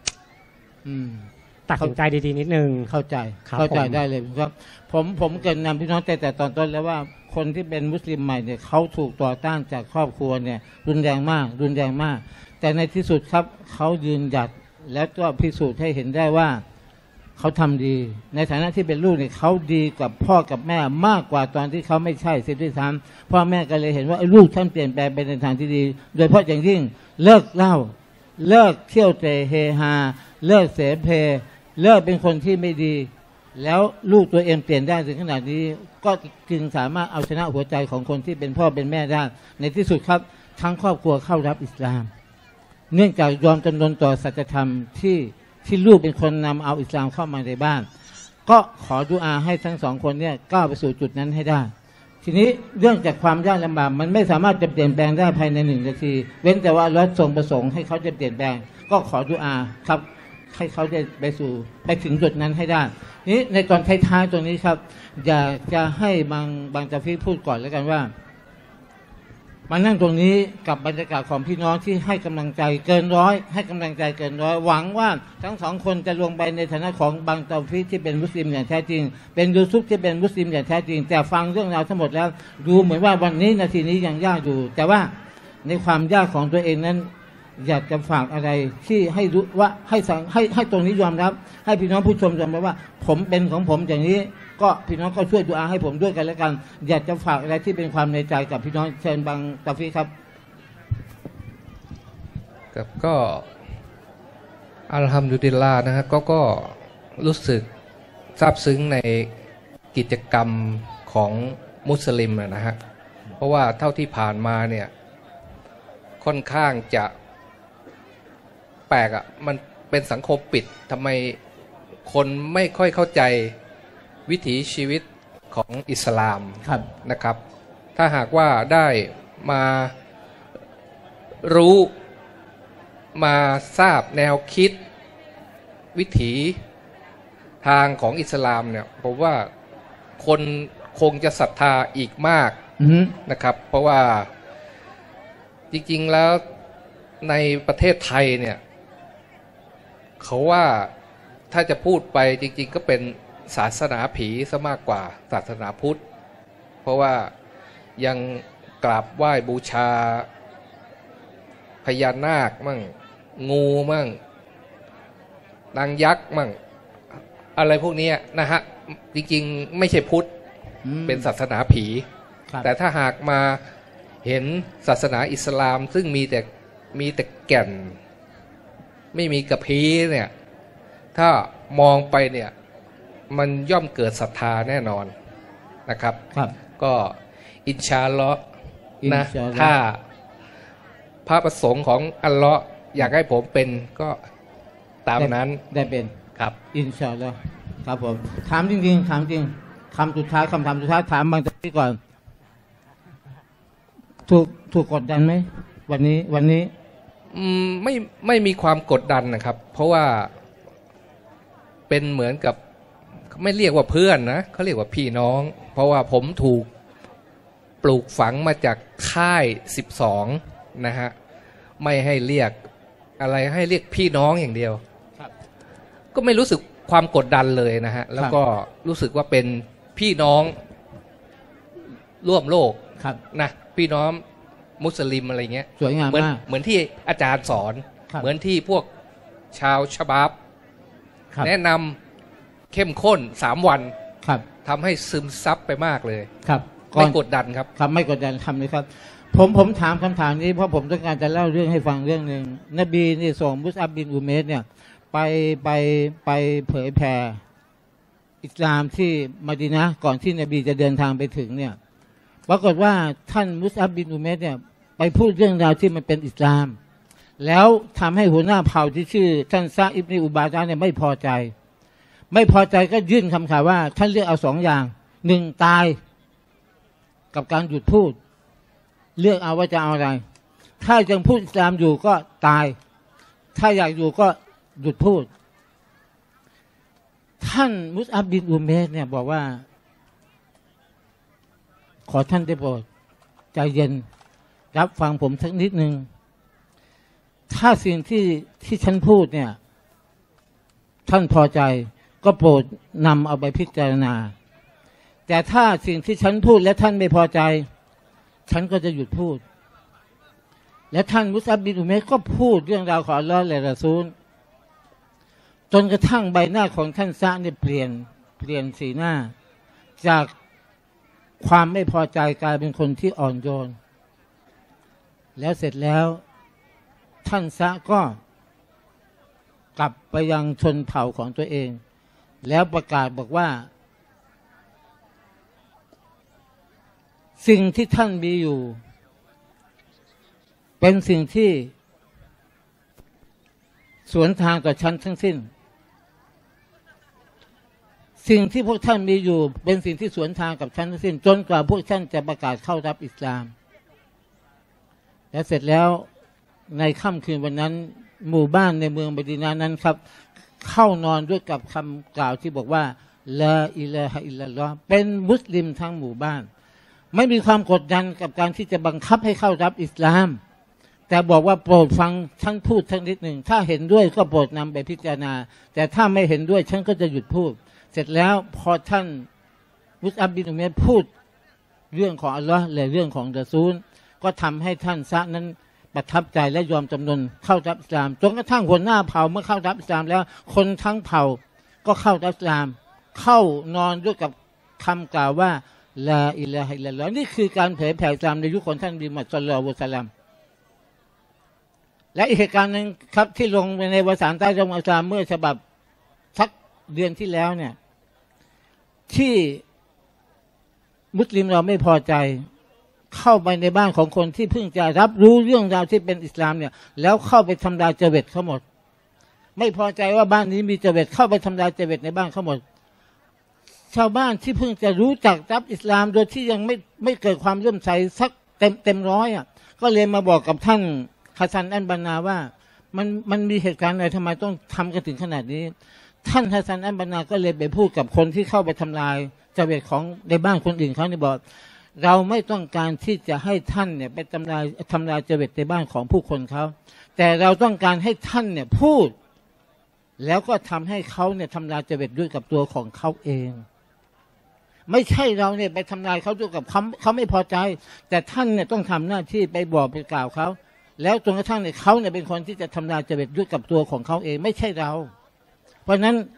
ตัดสินใจดีๆนิดนึงเข้าใจเข้าใจได้เลยครับผมผมเกิดนำพี่น้องแต่แต่ตอนต้นแล้วว่าคนที่เป็นมุสลิมใหม่เนี่ยเขาถูกต่อต้านจากครอบครัวเนี่ยรุนแรงมากรุนแรงมากแต่ในที่สุดครับเขายืนหยัดแล้วก็พิสูจน์ให้เห็นได้ว่าเขาทำดีในฐานะที่เป็นลูกเนี่ยเขาดีกับพ่อกับแม่มากกว่าตอนที่เขาไม่ใช่เสียด้วยซ้ำพ่อแม่ก็เลยเห็นว่าลูกท่านเปลี่ยนแปลงไปในทางที่ดีโดยเฉพาะอย่างยิ่งเลิกเหล้าเลิกเที่ยวเตะเฮฮาเลิกเสเพเลิกเป็นคนที่ไม่ดีแล้วลูกตัวเองเปลี่ยนได้ถึงขนาดนี้ก็จึงสามารถเอาชนะหัวใจของคนที่เป็นพ่อเป็นแม่ได้ในที่สุดครับทั้งครอบครัวเข้ารับอิสลามเนื่องจากยอมจำนนต่อสัจธรรมที่ที่ลูกเป็นคนนำเอาอิสลามเข้ามาในบ้านก็ขอดุอาให้ทั้งสองคนเนี่ยก้าวไปสู่จุดนั้นให้ได้ทีนี้เรื่องจากความยากลำบากมันไม่สามารถจะเปลี่ยนแปลงได้ภายในหนึ่งนาทีเว้นแต่ว่าอัลเลาะห์ทรงประสงค์ให้เขาจะเปลี่ยนแปลงก็ขอดุอาครับให้เขาได้ไปสู่ไปถึงจุดนั้นให้ได้นี้ในตอนท้ายๆตรงนี้ครับอยากจะให้บางบางเจ้าพี่พูดก่อนแล้วกันว่ามานั่งตรงนี้กับบรรยากาศของพี่น้องที่ให้กำลังใจเกินร้อยให้กำลังใจเกินร้อยหวังว่าทั้งสองคนจะลงไปในฐานะของบางเจ้าพี่ที่เป็นมุสลิมอย่างแท้จริงเป็นยูซุฟที่เป็นมุสลิมอย่างแท้จริงแต่ฟังเรื่องราวทั้งหมดแล้วดูเหมือนว่าวันนี้นาทีนี้ยังยากอยู่แต่ว่าในความยากของตัวเองนั้นอยากจะฝากอะไรที่ให้รู้ว่าให้สั่งให้ให้ตรงนี้ยอมรับให้พี่น้องผู้ชมยอมรับว่าผมเป็นของผมอย่างนี้ก็พี่น้องก็ช่วยดุอาให้ผมด้วยกันแล้วกันอยากจะฝากอะไรที่เป็นความในใจกับพี่น้องเชิญบางตาฟีครับครับก็อัลฮัมดุลิลลาห์นะฮะก็ก็รู้สึกซาบซึ้งในกิจกรรมของมุสลิมนะฮะเพราะว่าเท่าที่ผ่านมาเนี่ยค่อนข้างจะแปลกอ่ะมันเป็นสังคมปิดทำไมคนไม่ค่อยเข้าใจวิถีชีวิตของอิสลามนะครับถ้าหากว่าได้มารู้มาทราบแนวคิดวิถีทางของอิสลามเนี่ยผมว่าคนคงจะศรัทธาอีกมากนะครับเพราะว่าจริงๆแล้วในประเทศไทยเนี่ยเขาว่าถ้าจะพูดไปจริงๆก็เป็นศาสนาผีซะมากกว่าศาสนาพุทธเพราะว่ายังกราบไหว้บูชาพญานาคมั่งงูมั่งนางยักษ์มั่งอะไรพวกนี้นะฮะจริงๆไม่ใช่พุทธเป็นศาสนาผีแต่ถ้าหากมาเห็นศาสนาอิสลามซึ่งมีแต่มีแต่แก่นไม่มีกระพี้เนี่ยถ้ามองไปเนี่ยมันย่อมเกิดศรัทธาแน่นอนนะครับก็อินชาอัลลอฮ์นะถ้าพระประสงค์ของอัลลอฮ์อยากให้ผมเป็นก็ตามนั้นได้เป็นครับอินชาอัลลอฮ์ครับผมถามจริงๆถามจริงคำสุดท้ายคำถามสุดท้ายถามบางทีก่อนถูกถูกกดดันไหมวันนี้วันนี้อืมไม่ไม่มีความกดดันนะครับเพราะว่าเป็นเหมือนกับไม่เรียกว่าเพื่อนนะเขาเรียกว่าพี่น้องเพราะว่าผมถูกปลูกฝังมาจากค่ายสิบสองนะฮะไม่ให้เรียกอะไรให้เรียกพี่น้องอย่างเดียวก็ไม่รู้สึกความกดดันเลยนะฮะแล้วก็รู้สึกว่าเป็นพี่น้องร่วมโลกนะพี่น้องมุสลิมอะไรเงี้ยสวยงามมากเหมือนที่อาจารย์สอนเหมือนที่พวกชาวชบับแนะนำเข้มข้นสามวันทำให้ซึมซับไปมากเลยครับไม่กดดันครับครับไม่กดดันทำเลยครับผมผมถามคำถามนี้เพราะผมต้องการจะเล่าเรื่องให้ฟังเรื่องหนึ่งนบีนี่ส่งมุสอับบินอุเมรเนี่ยไปไปไปเผยแผ่อิสลามที่มะดีนะห์ก่อนที่นบีจะเดินทางไปถึงเนี่ยปรากฏว่าท่านมุสอับบินอุเมรเนี่ยไปพูดเรื่องราวที่มันเป็นอิสลามแล้วทำให้หัวหน้าเผ่าที่ชื่อท่านซะอิบนุอุบาดะห์เนี่ยไม่พอใจไม่พอใจก็ยื่นคำขาว่าท่านเลือกเอาสองอย่างหนึ่งตายกับการหยุดพูดเลือกเอาว่าจะเอาอะไรถ้ายังพูดอิสลามอยู่ก็ตายถ้าอยากอยู่ก็หยุดพูดท่านมุสอับบินอุเมรเนี่ยบอกว่าขอท่านได้โปรดใจเย็นรับฟังผมสักนิดนึงถ้าสิ่งที่ที่ฉันพูดเนี่ยท่านพอใจก็โปรดนำเอาไปพิจารณาแต่ถ้าสิ่งที่ฉันพูดและท่านไม่พอใจฉันก็จะหยุดพูดและท่านมุสอับบินอุเมรก็พูดเรื่องราวของอัลลอฮ์และรอซูลจนกระทั่งใบหน้าของท่านซะเนี่ยเปลี่ยนเปลี่ยนสีหน้าจากความไม่พอใจกลายเป็นคนที่อ่อนโยนแล้วเสร็จแล้วท่านซะก็กลับไปยังชนเผ่าของตัวเองแล้วประกาศบอกว่าสิ่งที่ท่านมีอยู่เป็นสิ่งที่สวนทางต่อฉันทั้งสิ้นสิ่งที่พวกท่านมีอยู่เป็นสิ่งที่สวนทางกับฉันทั้งสิ้นจนกว่าพวกท่านจะประกาศเข้ารับอิสลามและเสร็จแล้วในค่ำคืนวันนั้นหมู่บ้านในเมืองมะดีนะห์นั้นครับเข้านอนด้วยกับคำกล่าวที่บอกว่าลาอิลาฮะอิลลัลลอฮ์เป็นมุสลิมทั้งหมู่บ้านไม่มีความกดดันกับการที่จะบังคับให้เข้ารับอิสลามแต่บอกว่าโปรดฟังฉันพูดสักนิดหนึ่งถ้าเห็นด้วยก็โปรดนำไปพิจารณาแต่ถ้าไม่เห็นด้วยฉันก็จะหยุดพูดเสร็จแล้วพอท่านมุสอับบินอุเมรพูดเรื่องของอัลลอฮ์และเรื่องของรอซูลก็ทำให้ท่านซะนั้นประทับใจและยอมจำนนเข้ารับอิสลามจนกระทั่งหัวหน้าเผ่าเมื่อเข้ารับอิสลามแล้วคนทั้งเผ่าก็เข้ารับอิสลามเข้านอนด้วยกับคำกล่าวว่าลาอิลาฮะอิลลัลลอฮ์นี่คือการเผยแผ่อิสลามในยุคของท่านบิมัดศ็อลลัลลอฮุอะลัยฮิวะซัลลัมและอีกเหตุการณ์หนึ่งครับที่ลงในวารสารใต้ร่มอิสลามเมื่อฉบับสักเดือนที่แล้วเนี่ยที่มุสลิมเราไม่พอใจเข้าไปในบ้านของคนที่เพิ่งจะรับรู้เรื่องราวที่เป็นอิสลามเนี่ยแล้วเข้าไปทำลายเจวิตเขาหมดไม่พอใจว่าบ้านนี้มีเจวิตเข้าไปทำลายเจวิตในบ้านเขาหมดชาวบ้านที่เพิ่งจะรู้จักรับอิสลามโดยที่ยังไม่ไม่เกิดความเลื่อมใสสักเต็มเต็มร้อยอ่ะก็เลยมาบอกกับท่านฮัสซันอัลบันนาว่ามันมันมีเหตุการณ์อะไรทำไมต้องทำกันถึงขนาดนี้ท่านฮัสซันอัลบันนาก็เลยไปพูดกับคนที่เข้าไปทำลายเจวิตของในบ้านคนอื่นเขาเนี่ยบอกเราไม่ต้องการที่จะให้ท่านเนี่ยไปทำลายทำลายเจวิตในบ้านของผู้คนเขาแต่เราต้องการให้ท่านเนี่ยพูดแล้วก็ทำให้เขาเนี่ยทำลายเจวิตด้วยกับตัวของเขาเองไม่ใช่เราเนี่ยไปทำลายเขาด้วยกับเขาเขาไม่พอใจแต่ท่านเนี่ยต้องทำหน้าที่ไปบอกไปกล่าวเขาแล้วจนกระทั่งเนี่ยเขาเนี่ยเป็นคนที่จะทำลายเจวิตด้วยกับตัวของเขาเองไม่ใช่เราเพราะนั้น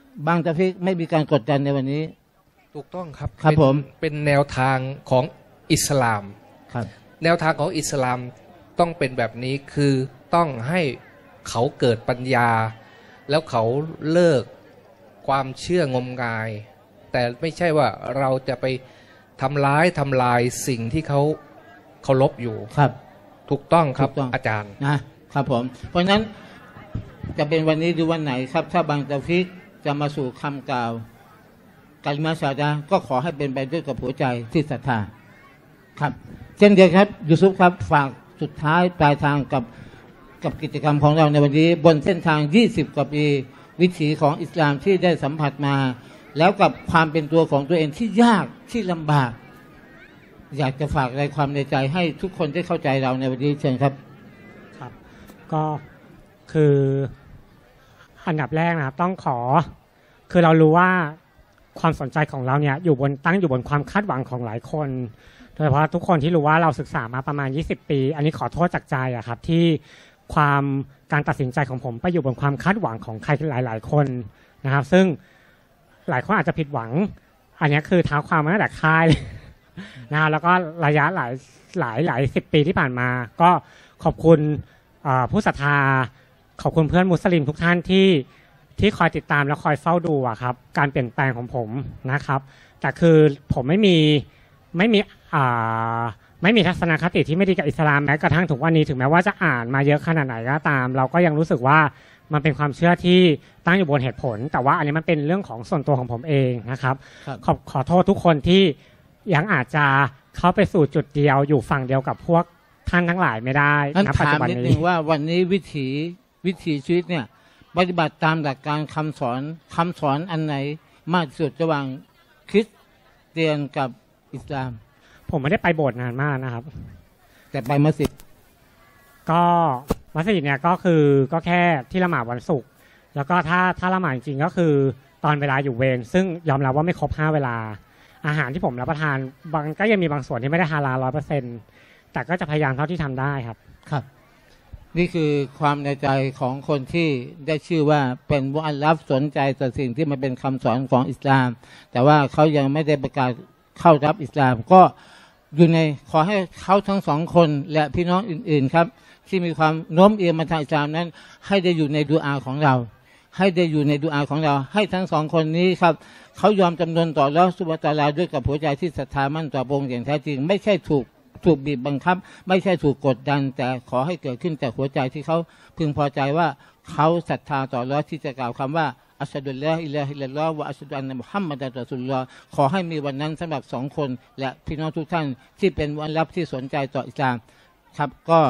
บางตะฟิกไม่มีการกดดันในวันนี้ถูกต้องครับครับผมเป็นแนวทางของอิสลามครับแนวทางของอิสลามต้องเป็นแบบนี้คือต้องให้เขาเกิดปัญญาแล้วเขาเลิกความเชื่องมงายแต่ไม่ใช่ว่าเราจะไปทำร้ายทำลายสิ่งที่เขาเคารพอยู่ครับถูกต้องครับอาจารย์นะครับผมเพราะฉะนั้นจะเป็นวันนี้หรือวันไหนครับถ้าบางตะฟิกจะมาสู่คำกล่าวกัลมาชาดาก็ขอให้เป็นไปด้วยกับหัวใจที่ศรัทธาครับเช่นเดียวครับยูซุฟครับฝากสุดท้ายปลายทางกับกับกิจกรรมของเราในวันนี้บนเส้นทางยี่สิบกว่าปีวิถีของอิสลามที่ได้สัมผัสมาแล้วกับความเป็นตัวของตัวเองที่ยากที่ลำบากอยากจะฝากอะไรความในใจให้ทุกคนได้เข้าใจเราในวันนี้เชิญครับครับก็คืออันดับแรกนะครับต้องขอคือเรารู้ว่าความสนใจของเราเนี่ยอยู่บนตั้งอยู่บนความคาดหวังของหลายคนโดยเฉพาะทุกคนที่รู้ว่าเราศึกษามาประมาณยี่สิบปีอันนี้ขอโทษจากใจอะครับที่ความการตัดสินใจของผมไปอยู่บนความคาดหวังของใครหลายๆคนนะครับซึ่งหลายคนอาจจะผิดหวังอันนี้คือเท้าความมาตั้งแต่ค่ายนะแล้วก็ระยะหลายหลายหลายสิบปีที่ผ่านมาก็ขอบคุณผู้ศรัทธาขอบคุณเพื่อนมุสลิมทุกท่านที่ที่คอยติดตามและคอยเฝ้าดูอะครับการเปลี่ยนแปลงของผมนะครับแต่คือผมไม่มีไม่มีอ่าไม่มีทัศนคติที่ไม่ดีกับอิสลามแม้กระทั่งถึงวันนี้ถึงแม้ว่าจะอ่านมาเยอะขนาดไหนก็ตามเราก็ยังรู้สึกว่ามันเป็นความเชื่อที่ตั้งอยู่บนเหตุผลแต่ว่าอันนี้มันเป็นเรื่องของส่วนตัวของผมเองนะครับขอขอโทษทุกคนที่ยังอาจจะเข้าไปสู่จุดเดียวอยู่ฝั่งเดียวกับพวกท่านทั้งหลายไม่ได้ณปัจจุบันนี้ถามนิดนึงว่าวันนี้วิถีวิถีชีวิตเนี่ยปฏิบัติตามหลักการคำสอนคำสอนอันไหนมากที่สุดระหว่างคริสเตียนกับอิสลามผมไม่ได้ไปโบสถ์นานมากนะครับแต่ไปมัสยิดก็มัสยิดเนี่ยก็คือก็แค่ที่ละหมาดวันศุกร์แล้วก็ถ้าถ้าละหมาดจริงๆก็คือตอนเวลาอยู่เวรซึ่งยอมรับว่าไม่ครบห้าเวลาอาหารที่ผมรับประทานบางก็ยังมีบางส่วนที่ไม่ได้ฮาลาล ร้อยเปอร์เซ็นต์ แต่ก็จะพยายามเท่าที่ทำได้ครับครับนี่คือความในใจของคนที่ได้ชื่อว่าเป็นมุอัลลัฟสนใจต่อสิ่งที่มันเป็นคำสอนของอิสลามแต่ว่าเขายังไม่ได้ประกาศเข้ารับอิสลามก็อยู่ในขอให้เขาทั้งสองคนและพี่น้องอื่นๆครับที่มีความโน้มเอียงมาทางอิสลามนั้นให้ได้อยู่ในดุอาของเราให้ได้อยู่ในดุอาของเราให้ทั้งสองคนนี้ครับเขายอมจำนนต่ออัลเลาะห์ซุบฮานะฮูวะตะอาลาด้วยกับหัวใจที่ศรัทธามั่นต่อพระองค์อย่างแท้จริงไม่ใช่ถูกถูกบีบบังคับไม่ใช่ถูกกดดันแต่ขอให้เกิดขึ้นจากหัวใจที่เขาพึงพอใจว่าเขาศรัทธาต่ออัลเลาะห์ที่จะกล่าวคำว่าอัชฮะดุลลาอิลาฮะอิลลัลลอฮ์วะอัชฮะดุอันนะมุฮัมมัดรอซูลุลลอฮ์ขอให้มีวันนั้นสำหรับสองคนและพี่น้องทุกท่านที่เป็นมุอัลลัฟที่สนใจต่ออิสลามครับก็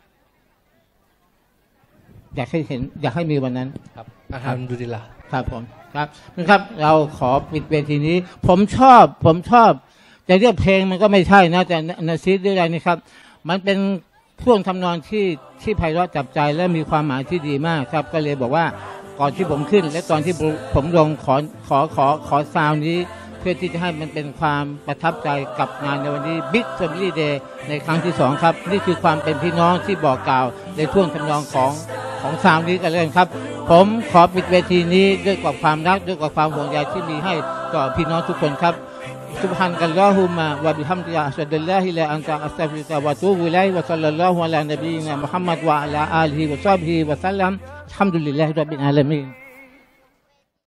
อยากให้เห็นอยากให้มีวันนั้นครับอัลฮัมดุลิลลาห์ครับผมครับนะครับเราขอปิดเวทีนี้ผมชอบผมชอบจะเรียกเพลงมันก็ไม่ใช่นะแต่นาซีดด้วยอะไรนี่ครับมันเป็นท่วงทำนองที่ที่ไพเราะจับใจและมีความหมายที่ดีมากครับก็เลยบอกว่าก่อนที่ผมขึ้นและตอนที่ผมลงขอขอขอขอซาวนี้เพื่อที่จะให้มันเป็นความประทับใจกับงานในวันนี้ Big Family Day ในครั้งที่สองครับนี่คือความเป็นพี่น้องที่บอกกล่าวในท่วงทำนองของของซาวนี้กันเลยครับผมขอปิดเวทีนี้ด้วยกับความรักด้วยกับความห่วงใยที่มีให้ต่อพี่น้องทุกคนครับسبحانك اللهم وبحمدك أشهد أن لا إله إلا أنت أستغفرك وأتوب إليك وصلى الله على نبينا محمد وعلى آله وصحبه وسلم الحمد لله رب العالمين